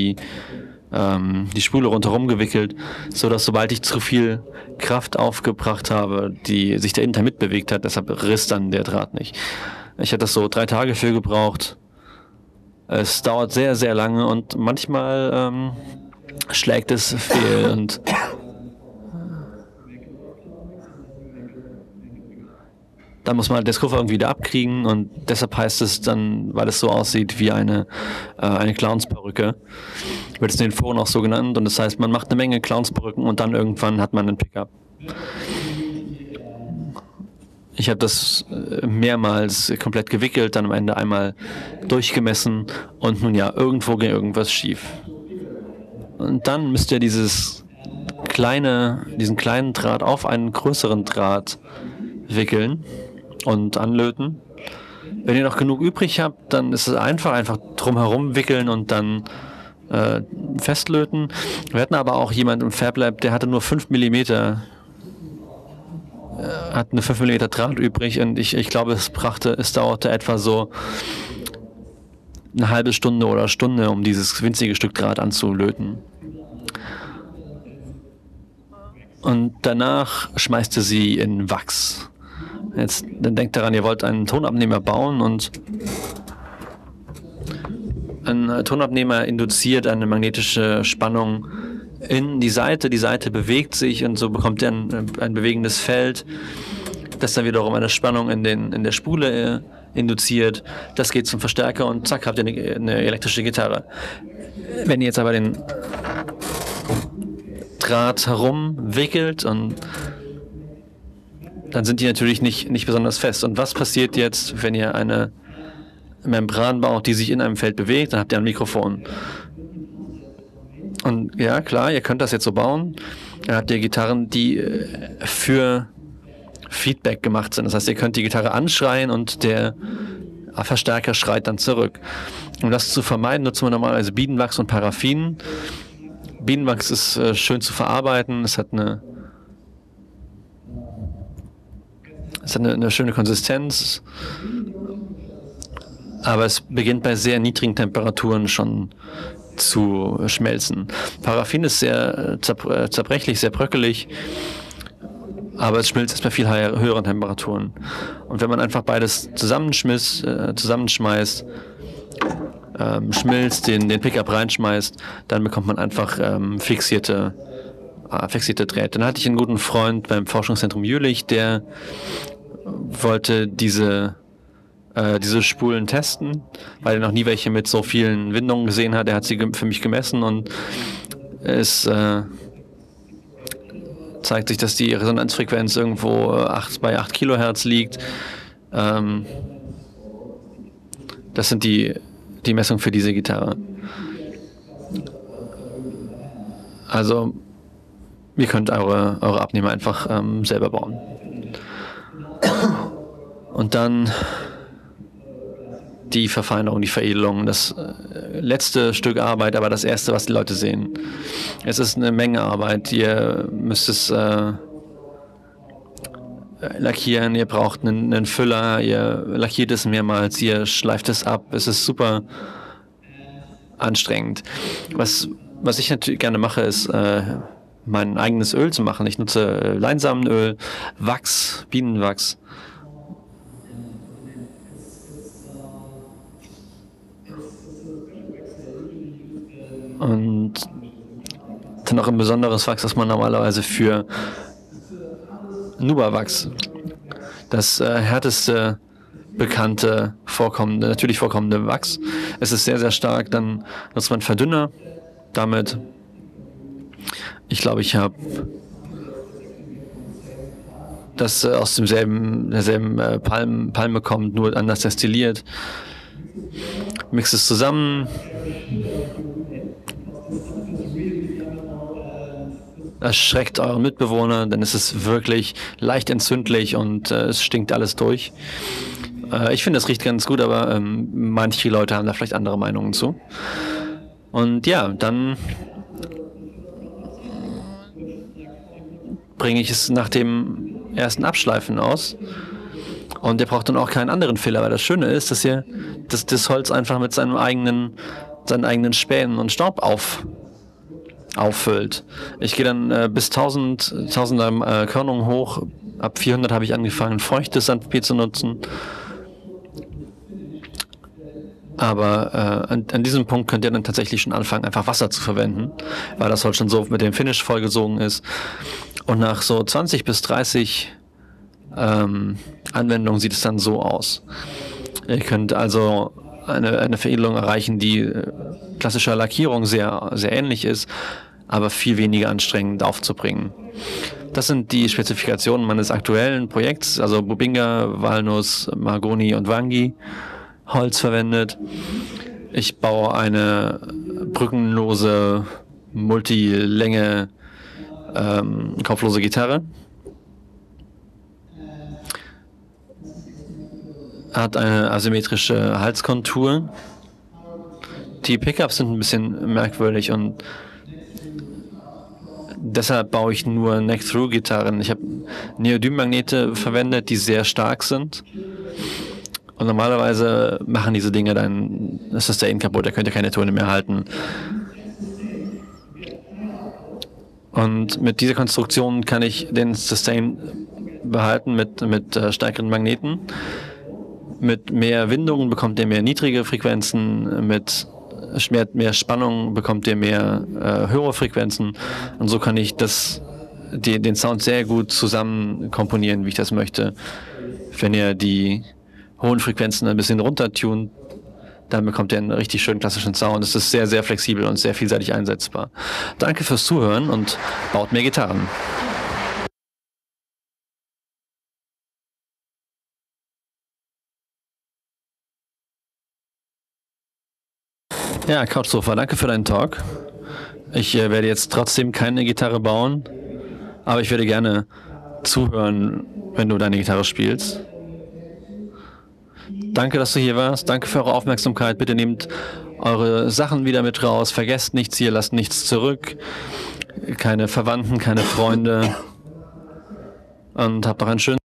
Spule rundherum gewickelt, sodass sobald ich zu viel Kraft aufgebracht habe, die sich der Innenteil mitbewegt hat, deshalb riss dann der Draht nicht. Ich hatte das so 3 Tage für gebraucht. Es dauert sehr, sehr lange und manchmal schlägt es fehl und dann muss man halt das Kupfer irgendwie wieder abkriegen und deshalb heißt es dann, weil es so aussieht wie eine Clownsperücke, wird es in den Foren auch so genannt und das heißt, man macht eine Menge Clownsperücken und dann irgendwann hat man einen Pickup. Ich habe das mehrmals komplett gewickelt, dann am Ende einmal durchgemessen und nun ja, irgendwo ging irgendwas schief. Und dann müsst ihr diesen kleinen Draht auf einen größeren Draht wickeln und anlöten. Wenn ihr noch genug übrig habt, dann ist es einfach drumherum wickeln und dann festlöten. Wir hatten aber auch jemanden im Fab Lab, der hatte nur 5 mm hat eine 5 mm Draht übrig und ich glaube, es dauerte etwa so eine halbe Stunde oder Stunde, um dieses winzige Stück Draht anzulöten. Und danach schmeißte sie in Wachs. Dann denkt daran, ihr wollt einen Tonabnehmer bauen und ein Tonabnehmer induziert eine magnetische Spannung in die Saite bewegt sich und so bekommt ihr ein bewegendes Feld, das dann wiederum eine Spannung in der Spule induziert. Das geht zum Verstärker und zack, habt ihr eine elektrische Gitarre. Wenn ihr jetzt aber den Draht herumwickelt und dann sind die natürlich nicht besonders fest. Und was passiert jetzt, wenn ihr eine Membran baut, die sich in einem Feld bewegt? Dann habt ihr ein Mikrofon. Und ja, klar, ihr könnt das jetzt so bauen, Dann habt ihr Gitarren, die für Feedback gemacht sind. Das heißt, ihr könnt die Gitarre anschreien und der Verstärker schreit dann zurück. Um das zu vermeiden, nutzen wir normalerweise Bienenwachs und Paraffin. Bienenwachs ist schön zu verarbeiten. Es hat eine schöne Konsistenz. Aber es beginnt bei sehr niedrigen Temperaturen schon zu schmelzen. Paraffin ist sehr zerbrechlich, sehr bröckelig, aber es schmilzt erst bei viel höheren Temperaturen. Und wenn man einfach beides zusammenschmeißt, schmilzt, den Pickup reinschmeißt, dann bekommt man einfach fixierte Drähte. Dann hatte ich einen guten Freund beim Forschungszentrum Jülich, der wollte diese Spulen testen, weil er noch nie welche mit so vielen Windungen gesehen hat. Er hat sie für mich gemessen und es zeigt sich, dass die Resonanzfrequenz irgendwo bei 8 Kilohertz liegt. Das sind die Messungen für diese Gitarre. Also ihr könnt eure Abnehmer einfach selber bauen. Und dann die Verfeinerung, die Veredelung, das letzte Stück Arbeit, aber das erste, was die Leute sehen. Es ist eine Menge Arbeit. Ihr müsst es lackieren, ihr braucht einen Füller, ihr lackiert es mehrmals, ihr schleift es ab. Es ist super anstrengend. Was ich natürlich gerne mache, ist mein eigenes Öl zu machen. Ich nutze Leinsamenöl, Wachs, Bienenwachs. Und dann auch ein besonderes Wachs, das man normalerweise für Nuba-Wachs, das härteste bekannte natürlich vorkommende Wachs. Es ist sehr, sehr stark. Dann nutzt man Verdünner damit. Ich glaube, ich habe das aus derselben Palme kommt, nur anders destilliert. Mix es zusammen. Das schreckt euren Mitbewohner, denn es ist wirklich leicht entzündlich und es stinkt alles durch. Ich finde, es riecht ganz gut, aber manche Leute haben da vielleicht andere Meinungen zu. Und ja, dann bringe ich es nach dem ersten Abschleifen aus. Und ihr braucht dann auch keinen anderen Filler, weil das Schöne ist, dass ihr das Holz einfach mit seinen eigenen Spänen und Staub auffüllt. Ich gehe dann bis 1000er Körnungen hoch. Ab 400 habe ich angefangen, feuchtes Sandpapier zu nutzen. Aber an diesem Punkt könnt ihr dann tatsächlich schon anfangen, einfach Wasser zu verwenden, weil das Holz schon so mit dem Finish vollgesogen ist. Und nach so 20 bis 30 Anwendungen sieht es dann so aus. Ihr könnt also eine Veredelung erreichen, die klassischer Lackierung sehr, sehr ähnlich ist, aber viel weniger anstrengend aufzubringen. Das sind die Spezifikationen meines aktuellen Projekts, also Bubinga, Walnuss, Mahagoni und Wangi Holz verwendet. Ich baue eine brückenlose, Multilänge kopflose Gitarre. Hat eine asymmetrische Halskontur. Die Pickups sind ein bisschen merkwürdig und deshalb baue ich nur Neck-Through-Gitarren. Ich habe Neodym-Magnete verwendet, die sehr stark sind. Und normalerweise machen diese Dinge dann das Sustain kaputt, da könnt ihr keine Töne mehr halten. Und mit dieser Konstruktion kann ich den Sustain behalten mit stärkeren Magneten. Mit mehr Windungen bekommt ihr mehr niedrige Frequenzen, mit mehr Spannung bekommt ihr mehr höhere Frequenzen. Und so kann ich den Sound sehr gut zusammen komponieren, wie ich das möchte. Wenn ihr die hohen Frequenzen ein bisschen runtertunt, dann bekommt ihr einen richtig schönen klassischen Sound. Es ist sehr, sehr flexibel und sehr vielseitig einsetzbar. Danke fürs Zuhören und baut mehr Gitarren. Ja, Couchsofa, danke für deinen Talk. Ich werde jetzt trotzdem keine Gitarre bauen, Aber ich würde gerne zuhören, wenn du deine Gitarre spielst. Danke, dass du hier warst. Danke für eure Aufmerksamkeit. Bitte nehmt eure Sachen wieder mit raus. Vergesst nichts hier, lasst nichts zurück. Keine Verwandten, keine Freunde. Und habt noch einen schönen